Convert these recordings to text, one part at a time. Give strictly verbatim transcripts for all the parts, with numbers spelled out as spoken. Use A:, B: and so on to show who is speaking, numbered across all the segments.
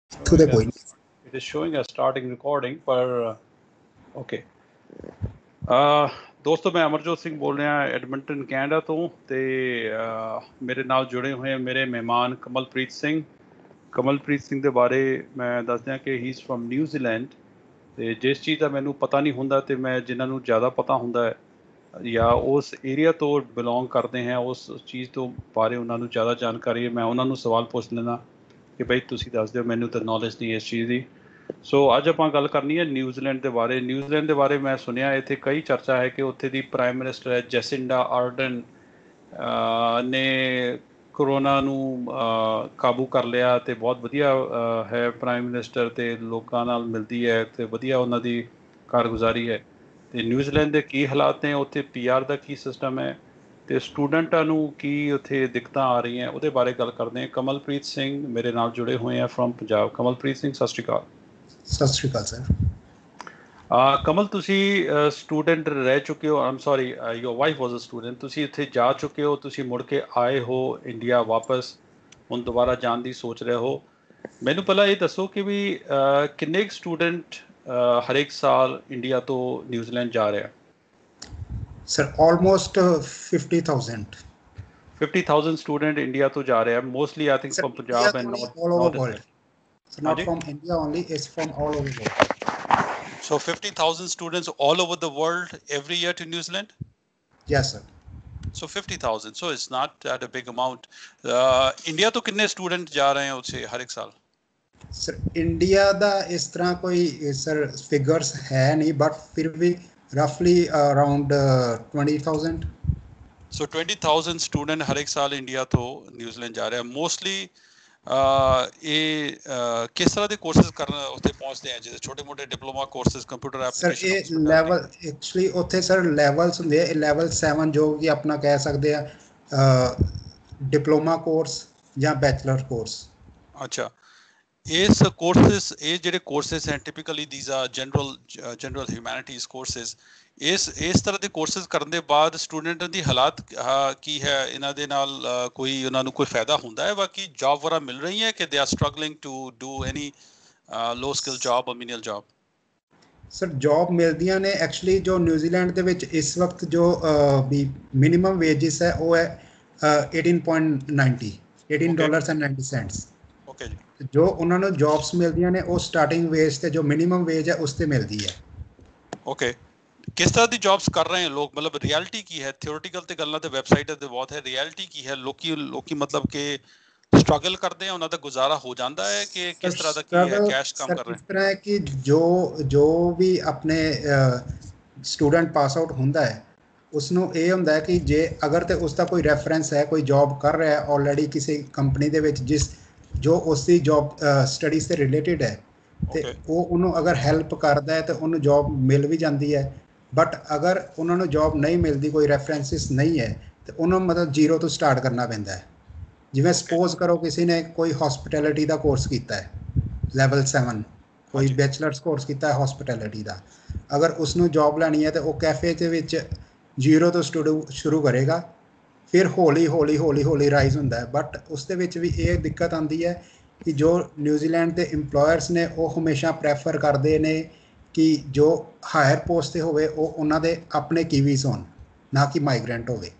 A: Showing
B: ਕੋਈ
A: us, it is showing us starting recording, पर okay. uh, ਦੋਸਤੋ ਮੈਂ ਅਮਰਜੋਤ ਸਿੰਘ ਬੋਲ ਰਿਹਾ ਐਡਮਿੰਟਨ ਕੈਨੇਡਾ ਤੋਂ ਤੇ ਮੇਰੇ ਨਾਲ ਜੁੜੇ ਹੋਏ ਮੇਰੇ ਮਹਿਮਾਨ ਕਮਲਪ੍ਰੀਤ ਸਿੰਘ ਕਮਲਪ੍ਰੀਤ ਸਿੰਘ ਦੇ ਬਾਰੇ ਮੈਂ ਦੱਸ ਦਿਆਂ ਕਿ ਹੀ ਇਜ਼ ਫਰਮ ਨਿਊਜ਼ੀਲੈਂਡ ਤੇ ਜਿਸ ਚੀਜ਼ ਦਾ ਮੈਨੂੰ ਪਤਾ ਨਹੀਂ ਹੁੰਦਾ ਤੇ ਮੈਂ ਜਿਨ੍ਹਾਂ ਨੂੰ ਜ਼ਿਆਦਾ ਪਤਾ ਹੁੰਦਾ ਹੈ ਜਾਂ ਉਸ ਏਰੀਆ ਤੋਂ ਬਿਲੋਂਗ ਕਰਦੇ ਹੈ ਉਸ ਚੀਜ਼ ਤੋਂ ਬਾਰੇ ਉਹਨਾਂ ਨੂੰ ਜ਼ਿਆਦਾ ਜਾਣਕਾਰੀ ਹੈ ਮੈਂ ਉਹਨਾਂ ਨੂੰ ਸਵਾਲ ਪੁੱਛ ਲੈਂਦਾ ਕਿ ਬਈ ਤੁਸੀਂ ਦੱਸ ਦਿਓ ਮੈਨੂੰ ਤਾਂ ਨੌਲੇਜ ਨਹੀਂ ਇਸ ਚੀਜ਼ ਦੀ ਸੋ ਅੱਜ ਆਪਾਂ ਗੱਲ ਕਰਨੀ ਹੈ ਨਿਊਜ਼ੀਲੈਂਡ ਦੇ ਬਾਰੇ ਨਿਊਜ਼ੀਲੈਂਡ ਦੇ ਬਾਰੇ ਮੈਂ ਸੁਣਿਆ ਇੱਥੇ ਕਈ ਚਰਚਾ ਹੈ ਕਿ ਉੱਥੇ ਦੀ ਪ੍ਰਾਈਮ ਮਿਨਿਸਟਰ ਹੈ ਜੈਸਿੰਡਾ ਆਰਡਨ ਨੇ ਕਰੋਨਾ ਨੂੰ ਕਾਬੂ ਕਰ ਲਿਆ ਅਤੇ ਬਹੁਤ ਵਧੀਆ ਹੈ ਪ੍ਰਾਈਮ ਮਿਨਿਸਟਰ ਅਤੇ ਲੋਕਾਂ ਨਾਲ ਮਿਲਦੀ ਹੈ ਅਤੇ ਵਧੀਆ ਉਹਨਾਂ ਦੀ ਕਾਰਗੁਜ਼ਾਰੀ ਹੈ ਅਤੇ ਨਿਊਜ਼ੀਲੈਂਡ ਦੇ ਕੀ ਹਾਲਾਤ ਨੇ ਉੱਥੇ ਪੀ ਆਰ ਦਾ ਕੀ ਸਿਸਟਮ ਹੈ ਅਤੇ ਸਟੂਡੈਂਟਾਂ ਨੂੰ ਕੀ ਉੱਥੇ ਦਿੱਕਤਾਂ ਆ ਰਹੀਆਂ ਉਹਦੇ ਬਾਰੇ ਗੱਲ ਕਰਦੇ ਹਾਂ ਕਮਲਪ੍ਰੀਤ ਸਿੰਘ ਮੇਰੇ ਨਾਲ ਜੁੜੇ ਹੋਏ ਆ ਫਰੋਮ ਪੰਜਾਬ ਕਮਲਪ੍ਰੀਤ ਸਿੰਘ ਸਤਿ ਸ਼੍ਰੀ ਅਕਾਲ
B: ਸਤਿ ਸ਼੍ਰੀ ਅਕਾਲ ਸਰ
A: ਕਮਲ ਤੁਸੀਂ ਸਟੂਡੈਂਟ ਰਹਿ ਚੁੱਕੇ ਹੋ um sorry your wife was a student ਤੁਸੀਂ ਇੱਥੇ ਜਾ ਚੁੱਕੇ ਹੋ ਤੁਸੀਂ ਮੁੜ ਕੇ ਆਏ ਹੋ ਇੰਡੀਆ ਵਾਪਸ ਹੁਣ ਦੁਬਾਰਾ ਜਾਣ ਦੀ ਸੋਚ ਰਹੇ ਹੋ ਮੈਨੂੰ ਪਹਿਲਾਂ ਇਹ ਦੱਸੋ ਕਿ ਵੀ ਕਿੰਨੇ ਕੁ ਸਟੂਡੈਂਟ ਹਰੇਕ ਸਾਲ ਇੰਡੀਆ ਤੋਂ ਨਿਊਜ਼ੀਲੈਂਡ ਜਾ ਰਿਹਾ
B: sir almost fifty thousand
A: fifty thousand student India ਤੋਂ ਜਾ ਰਿਹਾ mostly I think from Punjab and
B: north world So not from India only, it's from all over the world.
A: So fifty thousand students all over the world every year to New Zealand?
B: Yes, sir.
A: So fifty thousand. So it's not at a big amount. Uh, India to कितने student जा रहे हैं उससे हर एक साल?
B: Sir, India ਦਾ ਇਸ ਤਰ੍ਹਾਂ ਕੋਈ sir figures ਹੈ ਨਹੀਂ, but ਫਿਰ ਵੀ roughly around uh, twenty thousand.
A: So twenty thousand student ਹਰ ਇੱਕ ਸਾਲ ਇੰਡੀਆ ਤੋਂ ਨਿਊਜ਼ੀਲੈਂਡ ਜਾ ਰਹੇ ਆ mostly ਇਹ ਕਿਸ ਤਰ੍ਹਾਂ ਦੇ ਕੋਰਸਿਸ ਕਰਨ ਉੱਥੇ ਪਹੁੰਚਦੇ ਆ ਜਿਹਦੇ ਛੋਟੇ ਮੋਟੇ diploma courses computer application
B: sir ਇਹ ਲੈਵਲ ਐਕਚੁਅਲੀ ਉੱਥੇ ਸਰ ਲੈਵਲਸ ਹੁੰਦੇ ਆ ਇਹ ਲੈਵਲ ਸੈਵਨ ਜੋ ਕਿ ਆਪਣਾ ਕਹਿ ਸਕਦੇ ਆ ਡਿਪਲੋਮਾ ਕੋਰਸ ਜਾਂ ਬੈਚਲਰ ਕੋਰਸ
A: ਅੱਛਾ ਇਸ ਕੋਰਸਿਸ ਇਹ ਜਿਹੜੇ ਕੋਰਸਿਸ ਹੈ typically these are general general humanities courses ਇਸ ਇਸ ਤਰ੍ਹਾਂ ਦੇ ਕੋਰਸਿਸ ਕਰਨ ਦੇ ਬਾਅਦ ਸਟੂਡੈਂਟਾਂ ਦੀ ਹਾਲਾਤ ਕੀ ਹੈ ਇਹਨਾਂ ਦੇ ਨਾਲ ਕੋਈ ਉਹਨਾਂ ਨੂੰ ਕੋਈ ਫਾਇਦਾ ਹੁੰਦਾ ਹੈ ਬਾਕੀ ਜੌਬ ਵਗੈਰਾ ਮਿਲ ਰਹੀ ਹੈ ਕਿ they are struggling to do any low skill job or menial job?
B: Sir job ਮਿਲਦੀਆਂ ਨੇ ਐਕਚੁਅਲੀ ਜੋ ਨਿਊਜ਼ੀਲੈਂਡ ਦੇ ਵਿੱਚ ਇਸ ਵਕਤ ਜੋ ਵੀ ਮਿਨੀਮਮ ਵੇਜਿਸ ਹੈ ਉਹ ਹੈ eighteen point ninety eighteen dollars and ninety cents.
A: Okay ਜੀ
B: ਜੋ ਉਹਨਾਂ ਨੂੰ ਜੌਬਸ ਮਿਲਦੀਆਂ ਨੇ ਉਹ ਸਟਾਰਟਿੰਗ ਵੇਜ ਤੇ ਜੋ ਮਿਨੀਮਮ ਵੇਜ ਹੈ ਉਸ ਤੇ ਮਿਲਦੀ ਹੈ
A: ਓਕੇ ਕਿਸ ਤਰ੍ਹਾਂ ਦੀ ਜੌਬਸ ਕਰ ਰਹੇ ਹਨ ਲੋਕ ਮਤਲਬ ਰਿਐਲਿਟੀ ਕੀ ਹੈ ਥਿਓਰੀਟੀਕਲ ਤੇ ਗੱਲਾਂ ਤੇ ਵੈਬਸਾਈਟ ਤੇ ਬਹੁਤ ਹੈ ਰਿਐਲਿਟੀ ਕੀ ਹੈ ਲੋਕੀ ਲੋਕੀ ਮਤਲਬ ਕਿ ਸਟਰਗਲ ਕਰਦੇ ਆ ਉਹਨਾਂ ਦਾ ਗੁਜ਼ਾਰਾ ਹੋ ਜਾਂਦਾ ਹੈ ਕਿ ਕਿਸ ਤਰ੍ਹਾਂ ਦਾ ਕੀ ਹੈ ਕੈਸ਼ ਕੰਮ ਕਰ ਰਹੇ
B: ਇਸ ਤਰ੍ਹਾਂ ਹੈ ਕਿ ਜੋ ਜੋ ਵੀ ਆਪਣੇ ਸਟੂਡੈਂਟ ਪਾਸ ਆਊਟ ਹੁੰਦਾ ਹੈ ਉਸ ਨੂੰ ਇਹ ਹੁੰਦਾ ਹੈ ਕਿ ਜੇ ਅਗਰ ਤੇ ਉਸ ਦਾ ਕੋਈ ਰੈਫਰੈਂਸ ਹੈ ਕੋਈ ਜੌਬ ਕਰ ਰਿਹਾ ਹੈ ਆਲਰੇਡੀ ਕਿਸੇ ਕੰਪਨੀ ਦੇ ਵਿੱਚ ਜਿਸ ਜੋ ਉਸ ਦੀ ਜੌਬ ਸਟੱਡੀਜ਼ ਤੇ ਰਿਲੇਟਿਡ ਹੈ ਤੇ ਉਹ ਉਹਨੂੰ ਅਗਰ ਹੈਲਪ ਕਰਦਾ ਹੈ ਤੇ ਉਹਨੂੰ ਜੌਬ ਮਿਲ ਵੀ ਜਾਂਦੀ ਹੈ ਬਟ ਅਗਰ ਉਹਨਾਂ ਨੂੰ ਜੌਬ ਨਹੀਂ ਮਿਲਦੀ ਕੋਈ ਰੈਫਰੈਂਸਿਸ ਨਹੀਂ ਹੈ ਤੇ ਉਹਨਾਂ ਨੂੰ ਮਤਲਬ ਜ਼ੀਰੋ ਤੋਂ ਸਟਾਰਟ ਕਰਨਾ ਪੈਂਦਾ ਹੈ ਜਿਵੇਂ ਸਪੋਜ਼ ਕਰੋ ਕਿਸੇ ਨੇ ਕੋਈ ਹੌਸਪਿਟੈਲਿਟੀ ਦਾ ਕੋਰਸ ਕੀਤਾ ਹੈ ਲੈਵਲ ਸੈਵਨ ਕੋਈ ਬੈਚਲਰਸ ਕੋਰਸ ਕੀਤਾ ਹੈ ਹੌਸਪਿਟੈਲਿਟੀ ਦਾ ਅਗਰ ਉਸ ਨੂੰ ਜੌਬ ਲੈਣੀ ਹੈ ਤੇ ਉਹ ਕੈਫੇ ਦੇ ਵਿੱਚ ਜ਼ੀਰੋ ਤੋਂ ਸਟੂਡੂ ਸ਼ੁਰੂ ਕਰੇਗਾ ਫਿਰ ਹੌਲੀ ਹੌਲੀ ਹੌਲੀ ਹੌਲੀ ਰਾਈਜ਼ ਹੁੰਦਾ ਹੈ ਬਟ ਉਸ ਦੇ ਵਿੱਚ ਵੀ ਇਹ ਦਿੱਕਤ ਆਉਂਦੀ ਹੈ ਕਿ ਜੋ ਨਿਊਜ਼ੀਲੈਂਡ ਦੇ ਇੰਪਲੋਇਰਸ ਨੇ ਉਹ ਹਮੇਸ਼ਾ ਪ੍ਰੈਫਰ ਕਰਦੇ ਨੇ ਕਿ ਜੋ ਹਾਇਰ ਪੋਸਟ 'ਤੇ ਹੋਵੇ ਉਹ ਉਹਨਾਂ ਦੇ ਆਪਣੇ ਕੀਵੀਜ਼ ਹੋਣ ਨਾ ਕਿ ਮਾਈਗਰੈਂਟ ਹੋਵੇ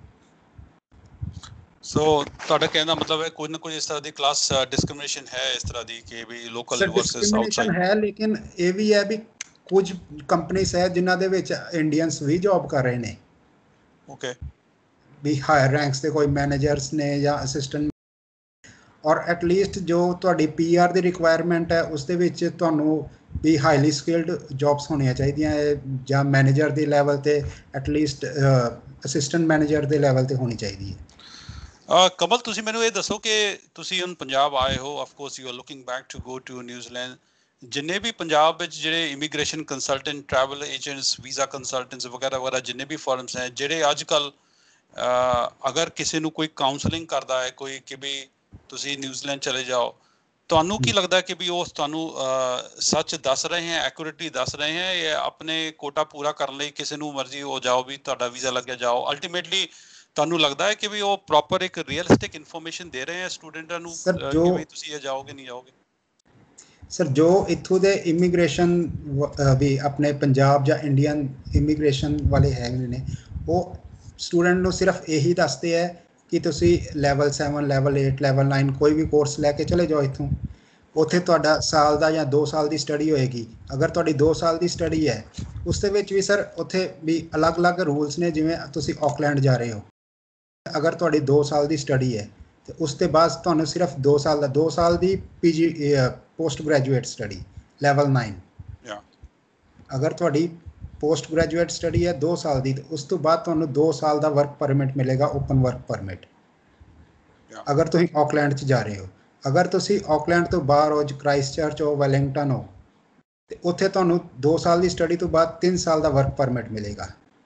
A: ਸੋ ਤੁਹਾਡਾ ਕਹਿਣ ਦਾ ਮਤਲਬ ਹੈ ਕੋਈ ਨਾ ਕੋਈ ਇਸ ਤਰ੍ਹਾਂ ਦੀ ਕਲਾਸ ਡਿਸਕ੍ਰਿਮੀਨੇਸ਼ਨ ਹੈ ਇਸ ਤਰ੍ਹਾਂ ਦੀ ਕਿ ਵੀ ਲੋਕਲ ਵਰਸਸ ਆਊਟਸਾਈਡ
B: ਹੈ ਲੇਕਿਨ ਇਹ ਵੀ ਹੈ ਵੀ ਕੁਝ ਕੰਪਨੀਜ਼ ਹੈ ਜਿਨ੍ਹਾਂ ਦੇ ਵਿੱਚ ਇੰਡੀਅਨਸ ਵੀ ਜੌਬ ਕਰ ਰਹੇ ਨੇ
A: ਓਕੇ
B: ਵੀ ਹਾਇਰ ਰੈਂਕਸ ਦੇ ਕੋਈ ਮੈਨੇਜਰਸ ਨੇ ਜਾਂ ਅਸਿਸਟੈਂਟ ਔਰ ਐਟਲੀਸਟ ਜੋ ਤੁਹਾਡੀ ਪੀ ਆਰ ਦੀ ਰਿਕੁਆਇਰਮੈਂਟ ਹੈ ਉਸ ਦੇ ਵਿੱਚ ਤੁਹਾਨੂੰ ਵੀ ਹਾਈਲੀ ਸਕਿਲਡ ਜੌਬਸ ਹੋਣੀਆਂ ਚਾਹੀਦੀਆਂ ਜਾਂ ਮੈਨੇਜਰ ਦੇ ਲੈਵਲ 'ਤੇ ਐਟਲੀਸਟ ਅਸਿਸਟੈਂਟ ਮੈਨੇਜਰ ਦੇ ਲੈਵਲ 'ਤੇ ਹੋਣੀ ਚਾਹੀਦੀ ਹੈ
A: ਕਮਲ ਤੁਸੀਂ ਮੈਨੂੰ ਇਹ ਦੱਸੋ ਕਿ ਤੁਸੀਂ ਹੁਣ ਪੰਜਾਬ ਆਏ ਹੋ of course you are looking back to go to New Zealand ਜਿੰਨੇ ਵੀ ਪੰਜਾਬ ਵਿੱਚ ਜਿਹੜੇ immigration consultant travel agents visa consultants ਵਗੈਰਾ ਵਗੈਰਾ ਜਿੰਨੇ ਵੀ ਫਰਮਸ ਹੈ ਜਿਹੜੇ ਅੱਜ ਕੱਲ੍ਹ ਅਗਰ ਕਿਸੇ ਨੂੰ ਕੋਈ ਕਾਉਂਸਲਿੰਗ ਕਰਦਾ ਹੈ ਕੋਈ ਕਿ ਵੀ ਤੁਸੀਂ ਨਿਊਜ਼ੀਲੈਂਡ ਚਲੇ ਜਾਓ ਤੁਹਾਨੂੰ ਕੀ ਲੱਗਦਾ ਕਿ ਵੀ ਉਹ ਤੁਹਾਨੂੰ ਸੱਚ ਦੱਸ ਰਹੇ ਹੈ ਐਕੂਰੇਟਲੀ ਦੱਸ ਰਹੇ ਹੈ ਜਾਂ ਆਪਣੇ ਕੋਟਾ ਪੂਰਾ ਕਰਨ ਲਈ ਕਿਸੇ ਨੂੰ ਮਰਜ਼ੀ ਹੋ ਜਾਓ ਵੀ ਤੁਹਾਡਾ ਵੀਜ਼ਾ ਲੱਗਿਆ ਜਾਓ ਅਲਟੀਮੇਟਲੀ ਤੁਹਾਨੂੰ ਲੱਗਦਾ ਹੈ ਕਿ ਵੀ ਉਹ ਪ੍ਰੋਪਰ ਇੱਕ ਰੀਅਲਿਸਟਿਕ ਇਨਫੋਰਮੇਸ਼ਨ ਦੇ ਰਹੇ ਹੈ ਸਟੂਡੈਂਟਾਂ ਨੂੰ ਕਿ ਵੀ ਤੁਸੀਂ ਇਹ ਜਾਓਗੇ ਨਹੀਂ ਜਾਓਗੇ
B: ਸਰ ਜੋ ਇੱਥੋਂ ਦੇ ਇਮੀਗ੍ਰੇਸ਼ਨ ਵੀ ਆਪਣੇ ਪੰਜਾਬ ਜਾਂ ਇੰਡੀਅਨ ਇਮੀਗ੍ਰੇਸ਼ਨ ਵਾਲੇ ਹੈਗੇ ਨੇ, ਉਹ ਸਟੂਡੈਂਟ ਨੂੰ ਸਿਰਫ ਇਹੀ ਦੱਸਦੇ ਹੈ ਕਿ ਤੁਸੀਂ level seven level eight level nine ਕੋਈ ਵੀ ਕੋਰਸ ਲੈ ਕੇ ਚਲੇ ਜਾਓ ਇੱਥੋਂ। ਉੱਥੇ ਤੁਹਾਡਾ ਸਾਲ ਦਾ ਜਾਂ ਦੋ ਸਾਲ ਦੀ ਸਟੱਡੀ ਹੋਏਗੀ। ਅਗਰ ਤੁਹਾਡੀ ਦੋ ਸਾਲ ਦੀ ਸਟੱਡੀ ਹੈ, ਉਸ ਦੇ ਵਿੱਚ ਵੀ ਸਰ ਉੱਥੇ ਵੀ ਅਲੱਗ-ਅਲੱਗ ਰੂਲਸ ਨੇ। ਜਿਵੇਂ ਤੁਸੀਂ ਆਕਲੈਂਡ ਜਾ ਰਹੇ ਹੋ, ਅਗਰ ਤੁਹਾਡੀ ਦੋ ਸਾਲ ਦੀ ਸਟੱਡੀ ਹੈ ਤੇ ਉਸ ਤੋਂ ਬਾਅਦ ਤੁਹਾਨੂੰ ਸਿਰਫ ਦੋ ਸਾਲ ਦਾ ਦੋ ਸਾਲ ਦੀ P G post graduate study level nine. ਅਗਰ ਤੁਹਾਡੀ ਪੋਸਟ ਗ੍ਰੈਜੂਏਟ ਸਟੱਡੀ ਹੈ ਦੋ ਸਾਲ ਦੀ, ਉਸ ਤੋਂ ਬਾਅਦ ਤੁਹਾਨੂੰ ਦੋ ਸਾਲ ਦਾ ਵਰਕ ਪਰਮਿਟ ਮਿਲੇਗਾ, ਓਪਨ ਵਰਕ ਪਰਮਿਟ, ਅਗਰ ਤੁਸੀਂ ਆਕਲੈਂਡ 'ਚ ਜਾ ਰਹੇ ਹੋ। ਅਗਰ ਤੁਸੀਂ ਆਕਲੈਂਡ ਤੋਂ ਬਾਹਰ ਹੋ, ਕ੍ਰਾਈਸਟ ਚਰਚ ਹੋ, ਵੈਲਿੰਗਟਨ ਹੋ, ਤੇ ਉੱਥੇ ਤੁਹਾਨੂੰ ਦੋ ਸਾਲ ਦੀ ਸਟੱਡੀ ਤੋਂ ਬਾਅਦ ਤਿੰਨ ਸਾਲ ਦਾ ਵਰਕ ਪਰਮਿਟ ਮਿਲੇਗਾ।